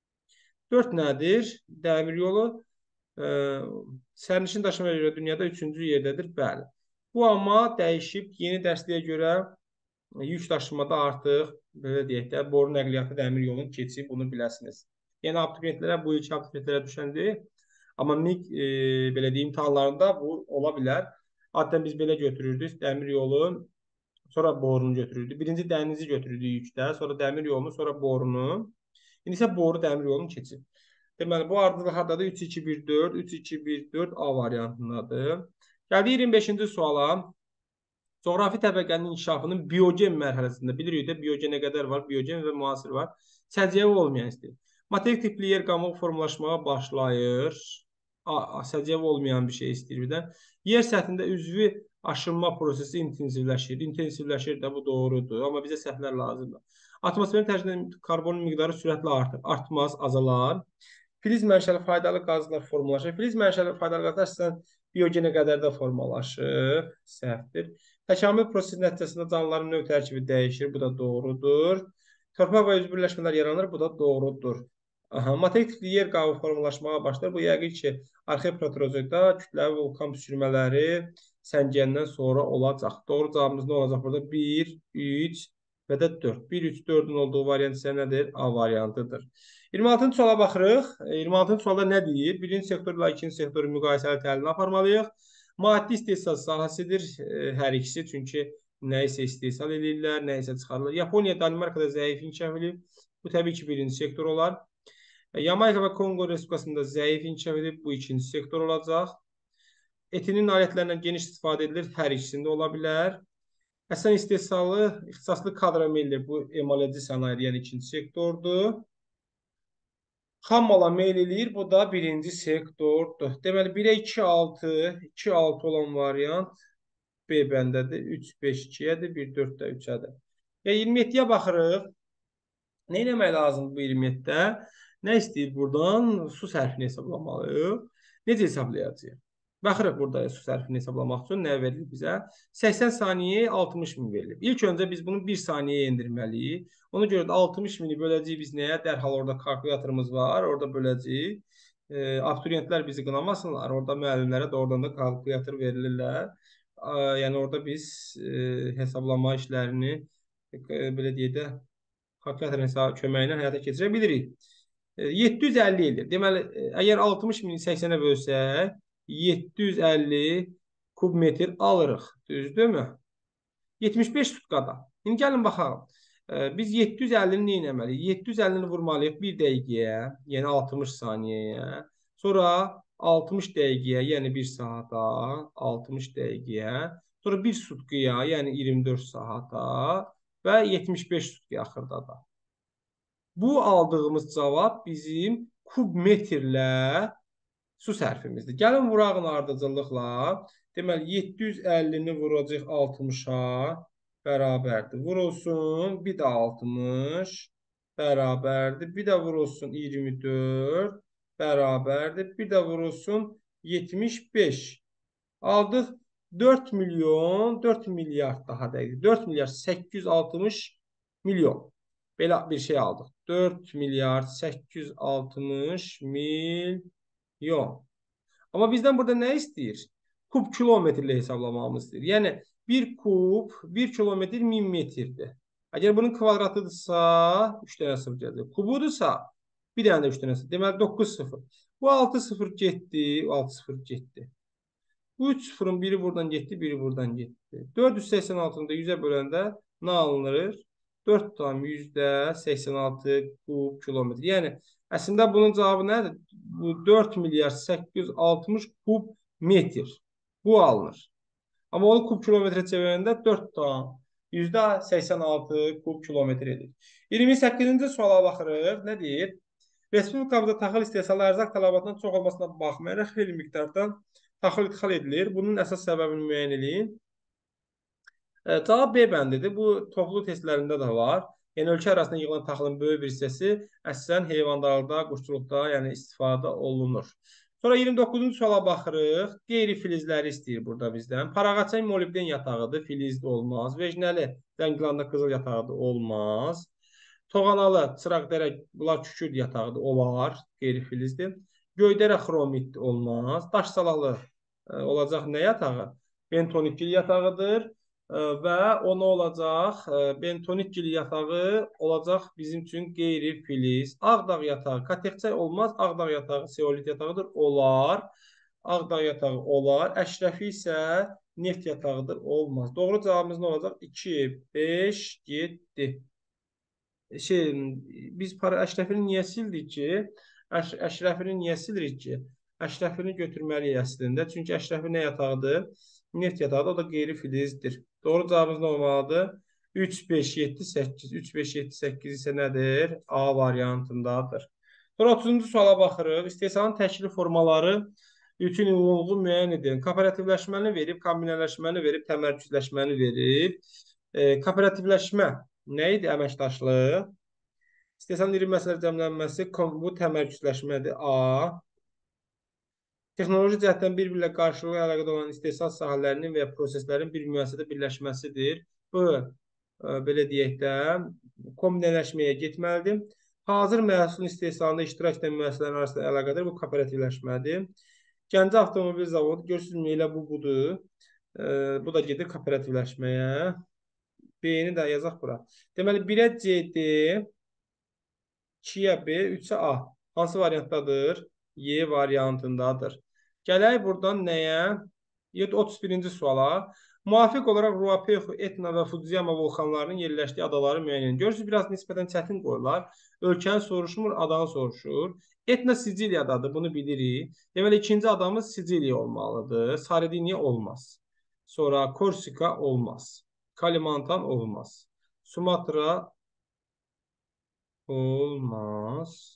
Speaker 1: dörd nədir? Dəmir yolu. E, sərnişin daşımaya görə dünyada üçüncü yerdədir. Bəli. Bu amma dəyişib. Yeni dərsliyə görə yük daşımada artıq, belə deyək də, boru nəqliyyatı dəmir yolunu keçib, bunu biləsiniz. Yəni, abituriyentlərə, bu ilki abituriyentlərə düşən deyil. Amma M İ Q, e, belə deyim, imtahanlarında bu ola bilər. Adətən biz belə götürürdük, dəmir yolu, sonra borunu götürürdük. Birinci dənizi götürürdük yükdə, sonra dəmir yolunu, sonra borunu. İndi isə boru dəmir yolunu keçib. Deməli, bu ardıcıl hardadır? üç, iki, bir, dörd, üç, iki, bir, dörd A variantındadır. Gəldi iyirmi beşinci suala. Coğrafi təbəqənin inkişafının biogen mərhələsində, bilirik də biogen nə qədər var, biogen və müasir var. Səciyyəvi olmayan istəyir. Materik tipli yer qamuğu formalaşmağa başlayır. Səciyyəvi olmayan bir şey istəyir bir də. Yer səthində üzvü aşınma prosesi intensivləşir. İntensivləşir də bu doğrudur. Amma bizə səhvlər lazımdır. Atmosferin tərkibində karbonun miqdarı sürətlə artır. Artmaz, azalar. Filiz mənşəli faydalı qazlar formalaşır. Filiz mənşəli faydalı qazlar əsasən biogenə qədər də formalaşır. Səhvdir. Təkamül prosesi nəticəsində canlıların növ tərkibi dəyişir. Bu da doğrudur. Torpaq və üzv birləşmələr yaranır. Bu da doğrudur. Aha, materik tipli yer qabuğu formalaşmağa başlar. Bu yəqin ki, arxeip proterozoidda kütləvi vulkan püskürmələri Səngəndən sonra olacaq. Doğru cavabımız nə olacaq burada? bir, üç və də dörd. bir, üç, dördün olduğu variant isə nədir? A variantıdır. iyirmi altıncı suala baxırıq. iyirmi altıncı sualda nə deyir? Birinci sektorla ikinci sektoru müqayisəli təhlilini aparmalıyıq. Maddi istehsal sahəsidir hər ikisi. Çünki nə isə istehsal edirlər, nə isə çıxarılır. Yaponiya, Danimarkada zəif inkişaf edir. Bu təbii ki, birinci sektor olar. Yamayka və Kongo Respublikasında zəif inkişaf edir. Bu ikinci sektor olacaq. Etinin alətlərindən geniş istifadə edilir. Hər ikisində ola bilər. Əsən istehsalı, ixtisaslı kadra meyilli. Bu emaleci sənayedir, yəni ikinci sektordur. Xam mala meyil eləyir. Bu da birinci sektordur. Deməli, birə iki, altı, iki, altı olan variant B bəndədir. üç, beş, ikiyədir. bir, dörd də üçədir. Ya iyirmi yeddiyə baxırıq. Nə eləmək lazımdır bu iyirmi yeddidə? Nə istəyir buradan? Su sərfini hesablamalıyıq. Necə hesablayacağıq? Baxırıq burada su sərfini hesablamaq üçün nə verilir bizə? səksən saniyəyə altmış min verilir. İlk öncə biz bunu bir saniyəyə endirməliyik. Ona görə də altmış mini böləcəyik biz nəyə? Dərhal orada kalkulyatorumuz var. Orada böləcəyik. E, abituriyentlər bizi qınamasınlar. Orada müəllimlərə doğrudan da kalkulyator verilirlər. E, yəni orada biz e, hesablama işlərini e, belə deyək də kalkulyatorun hesabı köməyi ilə həyata keçirə bilirik. yeddi yüz əlli edir. Deməli, əgər altmış mini səksənə bölsək, yeddi yüz əlli kub metr alırıq. Düzdürmü? yetmiş beş tutkada. İndi gəlin baxalım. Biz yeddi yüz əllini nə etməliyik? yeddi yüz əllini vurmalıyıq bir dəqiqəyə, yəni altmış saniyəyə. Sonra altmış dəqiqəyə, yəni bir saata, altmış dəqiqəyə. Sonra bir sutkaya, yəni iyirmi dörd saata və yetmiş beş sutkaya axırda da. Bu aldığımız cavab bizim kub metrlə su sərfimizdir. Gəlin vurağın ardıcıllıqla. Deməli, yeddi yüz əllini vuracaq altmışa bərabərdir. Vurulsun, bir də altmış bərabərdir. Bir də vurulsun iyirmi dörd bərabərdir. Bir də vurulsun yetmiş beş. Aldıq dörd milyon, dörd milyard daha dəqiq. dörd milyard səkkiz yüz altmış milyon. Belə bir şey aldıq. dörd milyard səkkiz yüz altmış milyon. Amma bizdən burada nə istəyir? Kub kilometrlə hesablamamız istəyir. Yəni, bir kub, bir kilometr min metrdir. Əgər bunun kvadratıdırsa, üç dənə sıfır gələcək. Kubudursa, bir dənə də üç dənə sıfır. Deməli, doqquz sıfır. Bu altı sıfır getdi, altı sıfır getdi. Bu üç sıfırın biri buradan getdi, biri buradan getdi. dörd yüz səksən altını da yüzə böləndə nə alınır? dörd tam yüzdə səksən altı kub kilometr. Yəni, əslində bunun cavabı nədir? Bu dörd milyard səkkiz yüz altmış kub metr. Bu alınır. Amma onu kub kilometrə çevirəndə dörd tam yüzdə səksən altı kub kilometr edir. iyirmi səkkizinci suala baxırıq. Nə deyir? Respublikamızda taxıl istehsalı ərzaq tələbatının çox olmasına baxmayaraq xeyli miqdarda taxıl ixal edilir. Bunun əsas səbəbini müəyyən edin. Cavab B bəndidir. Bu toxlu testlərində də var. Yəni ölkə arasında yığılan taxılın böyük bir hissəsi əsasən heyvandarlıqda, quşçuluqda, yəni istifadə olunur. Sonra iyirmi doqquzuncu suala baxırıq. Qeyri-filizləri istəyir burada bizdən. Paraqaçay molibden yatağıdır, filizdə olmaz. Vejnəli Zəngilanda qızıl yatağıdır, olmaz. Toğanalı Çıraqdərə bunlar kükürd yatağıdır, olar, qeyri-filizdir. Göydərə xromit olmaz. Daş salahlı olacaq nə yatağı? Bentonikgil yatağıdır. Və o nə olacaq? Bentonikgil yatağı olacaq bizim üçün qeyri-filiz. Ağdağ yatağı katexçay olmaz. Ağdağ yatağı seolit yatağıdır. Olar. Ağdağ yatağı olar. Əşrəfi isə neft yatağıdır. Olmaz. Doğru cavabımız nə olacaq? iki, beş, yeddi. Şey, biz para Əşrəfini niyə sildik ki? Əş Əşrəfini niyə silirik ki? Əşrəfini götürməliyik əslində. Çünki Əşrəfi nə yatağıdır? Neft yatağıdır, o da qeyri-filizdir. Doğru cavabımız nə olmalıdır? üç, beş, yeddi, səkkiz. üç, beş, yeddi, səkkiz isə nədir? A variantındadır. Sonra otuzuncu suala baxırıq. İstehsalın təkli formaları üçün uyğunluğu müəyyən edin. Kooperativləşməni verib, kombinələşməni verib, təmərküzləşməni verib. E, kooperativləşmə nə idi? Əməkdaşlıq. İstehsalın iri məsələ cəmlənməsi, bu təmərküzləşmədir. A. Texnoloji cəhətdən bir-birlə qarşılıqlı əlaqədə olan istehsal sahələrinin və ya proseslərin bir müəssisədə birləşməsidir. Bu, e, belə deyək də, kombinələşməyə getməlidir. Hazır məhsulun istehsalında iştirak edən müəssisələrin arasında əlaqədir. Bu, kooperativləşmədir. Gəncə Avtomobil Zavodu, görürsünüz, elə bu budur. E, bu da gedir kooperativləşməyə. B-ni də yazaq bura. Deməli, birə C-D, ikiyə B, üçə A. Hansı variantdadır? Y variantındadır. Gələk buradan nəyə? otuz birinci suala. Müvafiq olaraq Ruapehu, Etna və Fujiyama vulkanlarının yerləşdiyi adaları müəyyən edin. Görürsünüz, biraz nisbətən çətin qoyurlar. Ölkəni soruşmur, adanı soruşur. Etna Siciliyadadır, bunu bilirik. Deməli, ikinci adamız Siciliya olmalıdır. Sardiniya olmaz. Sonra Korsika olmaz. Kalimantan olmaz. Sumatra olmaz.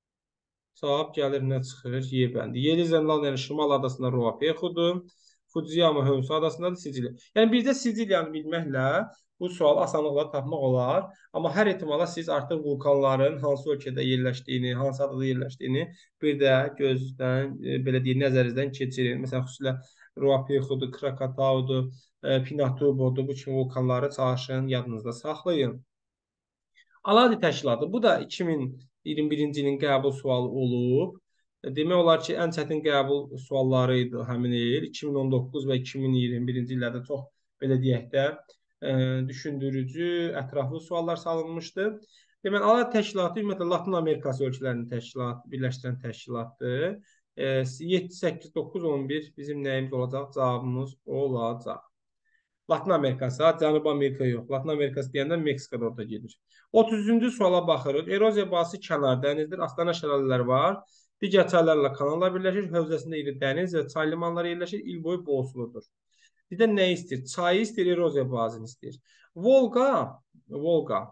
Speaker 1: Cavab gəlir, nə çıxır? Y bəndi. Yeni Zelandiyanın Şimal adasında Ruapehudur. Fujiyama Hönsu adasındadır, Siciliya. Yəni, bizdə Siciliyanı bilməklə bu sual asanlıqla tapmaq olar. Amma hər ehtimala siz artıq vulkanların hansı ölkədə yerləşdiyini, hansı adada yerləşdiyini bir də gözdən, belə deyək, nəzərinizdən keçirin. Məsələn, xüsusilə Ruapehudur, Krakataudur, Pinatubodur, bu kimi vulkanları çalışın, yadınızda saxlayın. Aladi təşkilatı. Bu da iki min iyirmi birinci ilin qəbul sualı olub. Demək olar ki, ən çətin qəbul sualları idi həmin il. iki min on doqquz və iki min iyirmi birinci illərdə çox, belə deyək də, ə, düşündürücü, ətraflı suallar salınmışdı. Deməli, aladi təşkilatı ümumiyyətlə Latın Amerikası ölkələrini təşkilat, birləşdirən təşkilatdır. yeddi, səkkiz, doqquz, on bir bizim nəyimiz olacaq? Cavabımız olacaq. Latın Amerikası, Cənubi Amerika yox. Latın Amerikası deyəndə Meksika da orada gedir. otuz üçüncü suala baxırıq. Eroziya bazası kənar dənizdir. Astana şəlalələr var. Digər çaylarla kanallar birləşir. Hövzəsində iri dəniz və çay limanları yerləşir. İl boyu bol suludur. Bizdə nə istəyir? Çayı istəyir, eroziya bazasını istəyir. Volqa, Volqa,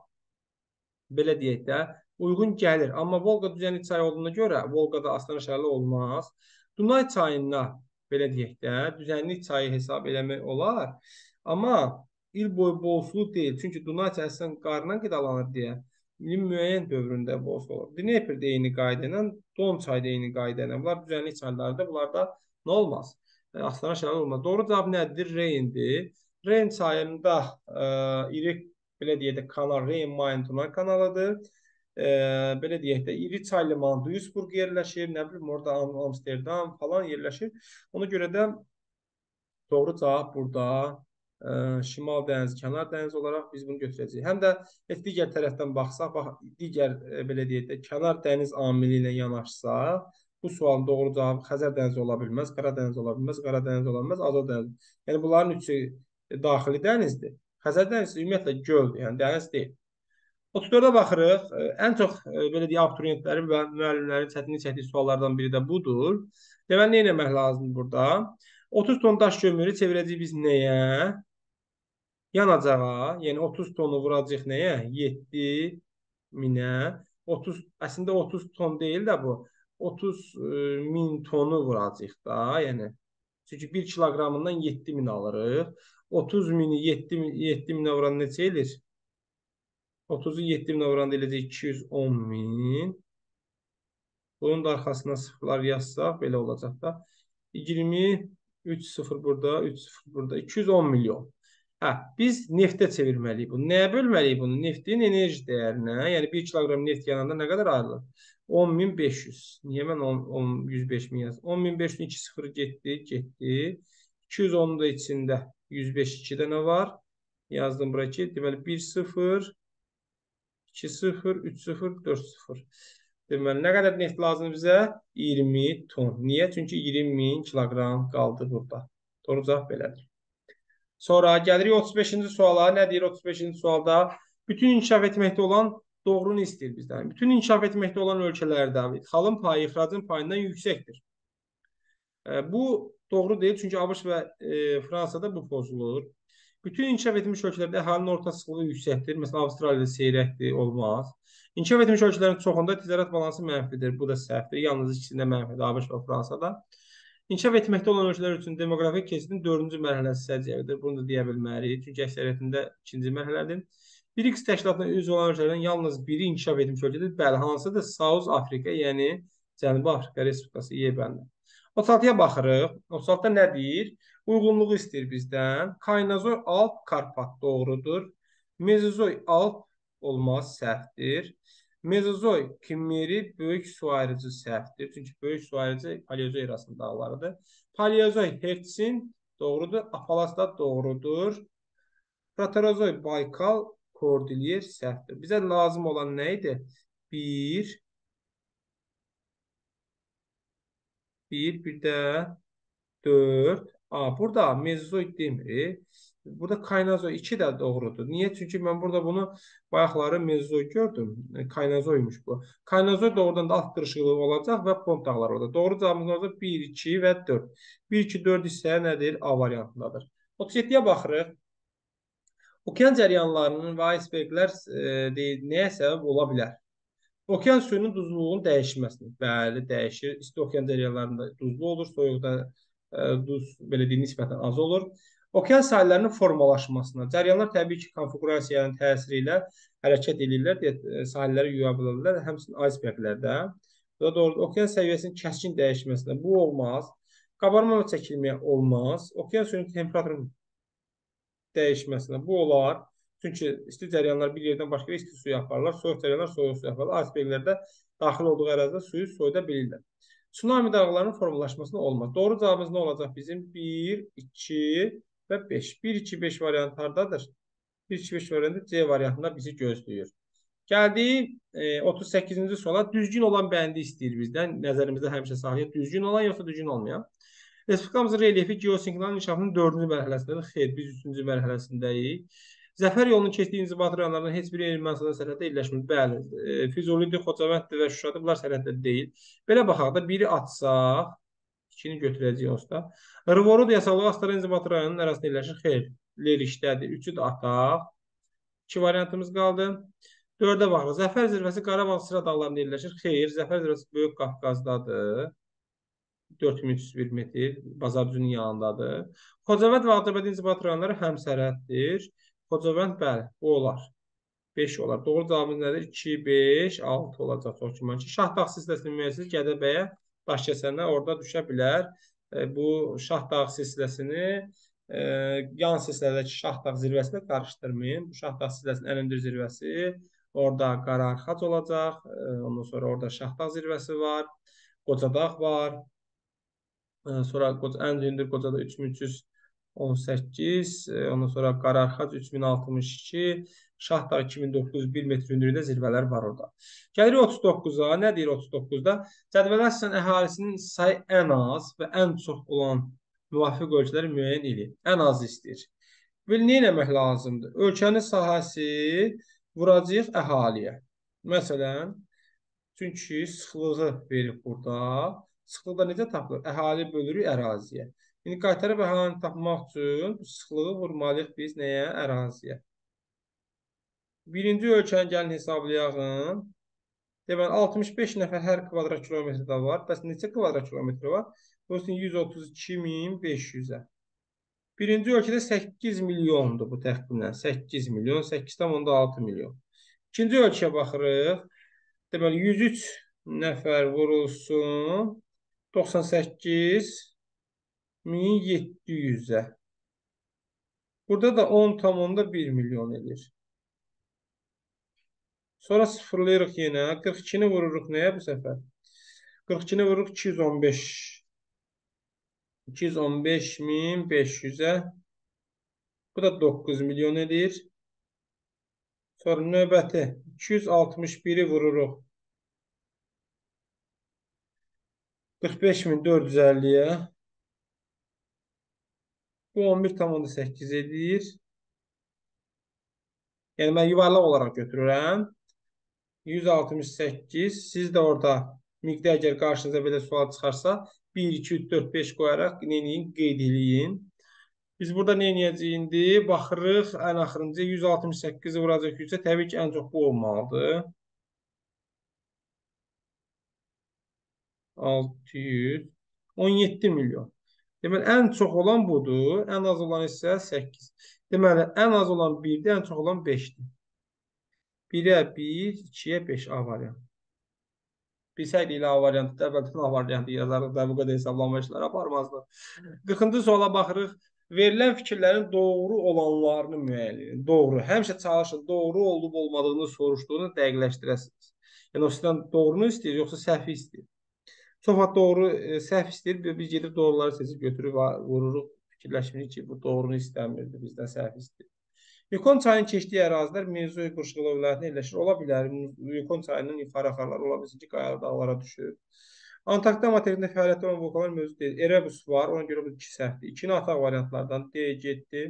Speaker 1: belə deyək də, uyğun gəlir. Amma Volqa düzənlik çay olduğuna görə Volqada astana şəlalə olmaz. Dunay çayına, belə deyək də, düzənlik çayı hesab eləmək olar. Amma il boyu bol sulu deyil. Çünki Dunay çayı əslən qarla qidalanır deyə. İlin müəyyən dövründə bol su olur. Dnepr də eyni qayda ilə, Don çayı da eyni qayda ilə. Bunlar düzənlik çaylardır. Bunlarda nə olmaz? Astana şəlalə olmaz. Doğru cavab nədir? Reyndir. Reyn çayında ə, iri, belə deyək də, kanal Reyn-Main Dunay kanalıdır. E, belə deyək də, iri çay limanı Duisburg yerləşir. Nə bilim, orada Amsterdam falan yerləşir. Ona görə də doğru cavab burada Ə, Şimal dənizi, kənar dəniz olaraq biz bunu götürəcəyik. Həm də heç digər tərəfdən baxsaq, bax, digər ə, belə deyək də, kənar dəniz amili ilə yanaşsaq, bu sualın doğru cavabı Xəzər dənizi ola bilməz, Qara dəniz ola bilməz, Qara dəniz ola bilməz, Azov dənizi. Yəni bunların üçü daxili dənizdir. Xəzər dənizi ümumiyyətlə göldür, yəni dəniz deyil. otuz dördə baxırıq. Ən çox belə deyək, abituriyentlərin və müəllimlərin çətinlik çəkdiyi suallardan biri də budur. Deməli, nə etmək lazımdır burada? otuz ton daş kömürü çevirəcəyik biz nəyə? Yanacağa, yəni otuz tonu vuracaq nəyə? yeddi minə. otuz, əslində otuz ton deyil də bu. otuz min tonu vuracaq da, yəni. Çünki bir kiloqramından yeddi min alırıq. otuz mini yeddi minə vuran neçə edir? otuzu yeddi minə vuran eləcək iki yüz on min. Bunun da arxasına sıfırlar yazsaq, belə olacaq da. iyirmi üç sıfır burada, üç sıfır burada. iki yüz on milyon. Hə, biz neftə çevirməliyik bunu. Nəyə bölməliyik bunu? Neftin enerji dəyərinə. Yəni bir kiloqram neft yanında nə qədər ayrılır? on min beş yüz. Niyə mən yüz beş min yazdım? on min beş yüz iki sıfır getdi, getdi. iki yüz onun da içində yüz beş iki dənə var. Yazdım bura ki, deməli bir sıfır, iki sıfır, üç sıfır, dörd sıfır. Deməli, nə qədər neft lazım bizə? iyirmi ton. Niyə? Çünki iyirmi min kiloqram qaldı burada. Doğru cavab belədir. Sonra gəlirik otuz beşinci suala. Nə deyir otuz beşinci sualda? Bütün inkişaf etməkdə olan doğrunu istəyir bizdən. Bütün inkişaf etməkdə olan ölkələrdə ixalın payı ixracın payından yüksəkdir. E, Bu doğru deyil, çünki ABŞ və e, Fransada bu pozulur. Bütün inkişaf etmiş ölkələrdə əhalinin orta sıxlığı yüksəkdir. Məsələn, Avstraliyada seyrəkdir, olmaz. İnkişaf etmiş ölkələrin çoxunda ticarət balansı mənfidir. Bu da səhvdir. Yalnız ikisində mənfidir, ABŞ və Fransada. İnkişaf etməkdə olan ölkələr üçün demoqrafik keçidin dördüncü mərhələsi səciyyəvidir. Bunu da deyə bilmərik. Çünki əksəriyyətində ikinci mərhələdir. BRICS təşkilatına üzv olan ölkələrdən yalnız biri inkişaf etmiş ölkədir. Bəli, hansıdır? South Afrika, yəni Cənubi Afrika Respublikası Y bəndi. otuz altıya baxırıq. otuz altıda nə deyir? Uyğunluğu istəyir bizdən. Kaynazoy, Alp, Karpat doğrudur. Mezozoy, Alp olmaz, səhvdir. Mezozoy, Kimmeri, böyük su ayrıcı səhvdir. Çünki böyük su ayrıcı Paleozoy erasının dağlarıdır. Paleozoy, Hertzin doğrudur. Apalas da doğrudur. Proterozoy, Baykal, Kordilyer səhvdir. Bizə lazım olan nə idi? bir, bir, bir də dörd. A, burada Mezozoik demirik. Burada Kaynazoy iki də doğrudur. Niyə? Çünki mən burada bunu bayaqları Mezozoik gördüm. Kaynazoymuş bu. Kaynazoy doğrudan da alt qırışıqlığı olacaq və Pont dağları olacaq. Doğru cavabımız olacaq bir, iki və dörd. bir, iki, dörd isə nədir? A variantındadır. otuz yeddiyə baxırıq. Okean cəryanlarının və iceberglər e, nəyə səbəb ola bilər? Okean suyunun duzluluğunun dəyişməsini. Bəli, dəyişir. İsti okean cəryanlarında duzlu olur, soyuqda e, duz belə deyim nisbətən az olur. Okean sahillərinin formalaşmasına. Cəryanlar təbii ki, konfigurasiyanın təsiri ilə hərəkət edirlər, deyə sahilləri yuya bilirlər, həmçinin iceberglərdə. Bu da doğrudur. Okean səviyyəsinin kəskin dəyişməsinə bu olmaz. Qabarma və çəkilməyə olmaz. Okean suyunun temperaturunun dəyişməsinə bu olar. Çünki isti cəryanlar bir yerdən başqa isti suyu aparırlar, soyuq cəryanlar soyuq suyu aparırlar. Iceberglərdə daxil olduğu ərazidə suyu soyuda bilirlər. Tsunami dalğalarının formalaşmasına olmaz. Doğru cavabımız nə olacaq bizim? bir, iki və beş. bir, iki, beş variantı hardadır? bir, iki, beş variantı C variantında bizi gözləyir. Gəldik e, otuz səkkizinci suala. Düzgün olan bəndi istəyir bizdən. Nəzərimizdə həmişə saxlayaq. Düzgün olan yoxsa düzgün olmayan? Respublikamızın relyefi geosinkron inkişafının dördüncü mərhələsindədir. Xeyr, biz üçüncü mərhələsindəyik. Zəfər yolunun keçdiyi inzibati rayonlardan heç biri Ermənistan sərhəddə yerləşmir. Bəli, e, Füzulidir, Xocavənddir və Şuşadır. Bunlar sərhəddə deyil. Belə baxaq da biri açsaq, ikini götürəcəyik onsuz. Rıvorud yasalığı Astara inzibati rayonunun arasında yerləşir. Xeyr, Lerişdədir. Üçü də ataq. İki variantımız qaldı. Dördə baxırıq. Zəfər zirvəsi Qarabağ sıra dağlarında yerləşir. Xeyr, Zəfər zirvəsi Böyük Qafqazdadır. dörd min üç yüz bir metr Bazarcının yanındadır. Xocavənd və Ağcabədi inzibati rayonları həmsərhəddir. Xocavənd bəli, bu olar. beş olar. Doğru cavabımız nədir? iki, beş, altı olacaq çox güman ki. Şahdağ silsiləsinin müəssisi Gədəbəyə Daşkəsənə orada düşə bilər. E, bu Şahdağ silsiləsini e, yan silsilədəki Şahdağ zirvəsilə qarışdırmayın. Bu Şahdağ silsiləsinin ən hündür zirvəsi orada Qaraarxac olacaq. E, ondan sonra orada Şahdağ zirvəsi var. Qocadağ var. Sonra ən hündür Qocada üç min üç yüz on səkkiz, ondan sonra Qaraarxac üç min altmış iki, Şahdağ iki min doqquz yüz bir metr hündürlüyündə zirvələr var orada. Gəlirik otuz doqquza. Nə deyir otuz doqquzda? Cədvələ əsasən əhalisinin sayı ən az və ən çox olan müvafiq ölkələri müəyyən edin. Ən az istəyir. Belə nə etmək lazımdır? Ölkənin sahəsi vuracağıq əhaliyə. Məsələn, çünki sıxlığı verib burada. Sıxlıqda necə tapılır? Əhali bölürük əraziyə. İndi qaytarıb əhalini tapmaq üçün sıxlığı vurmalıyıq biz nəyə? Əraziyə. Birinci ölkəni gəlin hesablayağın. Deməli, altmış beş nəfər hər kvadrat kilometrdə var. Bəs neçə kvadrat kilometr var? Burası yüz otuz iki min beş yüzə. Birinci ölkədə səkkiz milyondur bu təxminən. səkkiz milyon, səkkiz tam onda altı milyon. İkinci ölkəyə baxırıq. Deməli, yüz üç nəfər vurulsun. doxsan səkkiz min yeddi yüzə. Burada da on tam onda bir milyon edir. Sonra sıfırlayırıq yenə. qırx ikini vururuq nəyə bu səfər? qırx ikini vururuq iki yüz on beş. iki yüz on beş min beş yüzə. Bu da doqquz milyon edir. Sonra növbəti iki yüz altmış biri vururuq qırx beş min dörd yüz əlliyə. Bu on bir tam onda səkkiz edir. Yəni mən yuvarlaq olaraq götürürəm. yüz altmış səkkiz. Siz də orada miqdə əgər qarşınıza belə sual çıxarsa, bir, iki, üç, dörd, beş qoyaraq neyin qeyd eləyin. Biz burada nə edəcəyik indi? Baxırıq, ən axırıncı yüz altmış səkkizi vuracaq yüzə, təbii ki, ən çox bu olmalıdır. altı yüz on yeddi milyon. Deməli, ən çox olan budur, ən az olan isə səkkiz. Deməli, ən az olan birdir, ən çox olan beşdir. birə bir, ikiyə beş A variantı. Bilsəydik ilə A variantı, əvvəldən A variantı yazarıq da, bu qədər hesablama işləri aparmazdıq. qırxıncı suala baxırıq. Verilən fikirlərin doğru olanlarını müəyyən edin. Doğru. Həmişə çalışın, doğru olub olmadığını soruşduğunu dəqiqləşdirəsiniz. Yəni, o sizdən doğrunu istəyir, yoxsa səhvi istəyir. Çox vaxt doğru, e, səhv istəyir, biz gedib doğruları seçib götürüb vururuq, fikirləşmirik ki, bu doğrunu istəmirdi, bizdən səhv istəyir. Yukon çayının keçdiyi ərazilər Mezoy Qurşqula vilayətində yerləşir. Ola bilər, Yukon çayının yuxarı axarları ola bilsin ki, qayalı dağlara düşür. Antarktida materialında fəaliyyətdə olan vulkanlar mövcud deyil. Erebus var, ona görə bu iki səhvdir. İki nataq variantlardan D, getdi.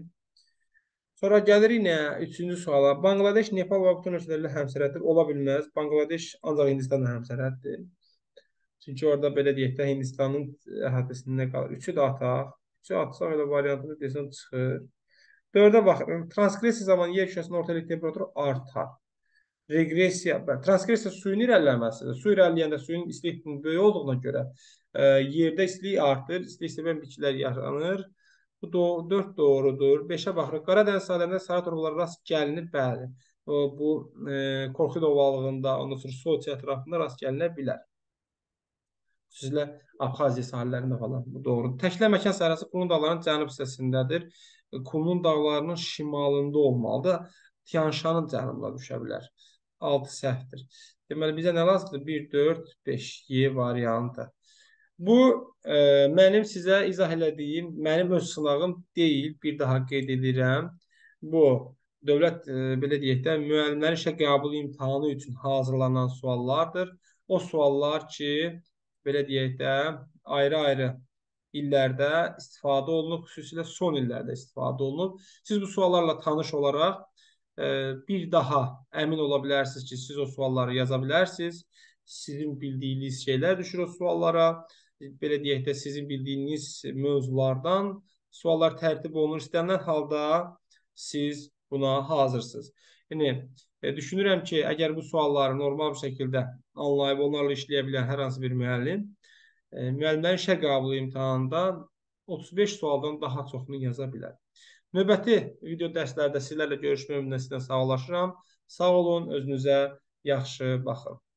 Speaker 1: Sonra gəlirik nə? Üçüncü suala. Bangladeş, Nepal və Bhutan ölkələrlə həmsərhəddir. Ola bilməz. Bangladeş ancaq Hindistanla həmsərhəddir. Çünki orada belə deyək də Hindistanın əhatəsində qalır. Üçü də ataq. Üçü atsaq elə variantını desəm çıxır. Dördə baxın. Transkresiya zamanı yer kürəsinin orta temperaturu artar. Regresiya, transkresiya suyun irəliləməsidir. Su irəliləyəndə suyun istilikliyin böyük olduğuna görə e, yerdə istilik artır, istilik sevən bitkilər yaranır. Bu do dörd doğrudur. beşə baxırıq. Qaradəniz sahillərində saat orqaları rast gəlinir, bəli. O, bu e, Korxud ovalığında, ondan sonra Soçi ətrafında rast gəlinə bilər. Xüsusilə Abxaziya sahillərində falan bu doğrudur. Təklə məkan sahəsi Kulun dağlarının cənub hissəsindədir. Kulun dağlarının şimalında olmalıdır. Tianşanın cənubuna düşə bilər. altı səhvdir. Deməli, bizə nə lazımdır? bir, dörd, beş, Y variantı. Bu, e, mənim sizə izah elədiyim, mənim öz sınağım deyil, bir daha qeyd edirəm. Bu, dövlət, e, belə deyək də, müəllimlərin işə qəbul imtahanı üçün hazırlanan suallardır. O suallar ki, belə deyək də, ayrı-ayrı illərdə istifadə olunub, xüsusilə son illərdə istifadə olunub. Siz bu suallarla tanış olaraq bir daha əmin ola bilərsiniz ki, siz o sualları yaza bilərsiniz. Sizin bildiyiniz şeylər düşür o suallara. Belə deyək də, sizin bildiyiniz mövzulardan suallar tərtib olunur. İstənilən halda siz buna hazırsınız. Yəni, düşünürəm ki, əgər bu sualları normal bir şəkildə anlayıb, onlarla işləyə bilən hər hansı bir müəllim, müəllimlərin işə qəbulu imtahanında otuz beş sualdan daha çoxunu yaza bilər. Növbəti video dərslərdə sizlərlə görüşmək ümidlə sizdən sağollaşıram. Sağ olun, özünüzə yaxşı baxın.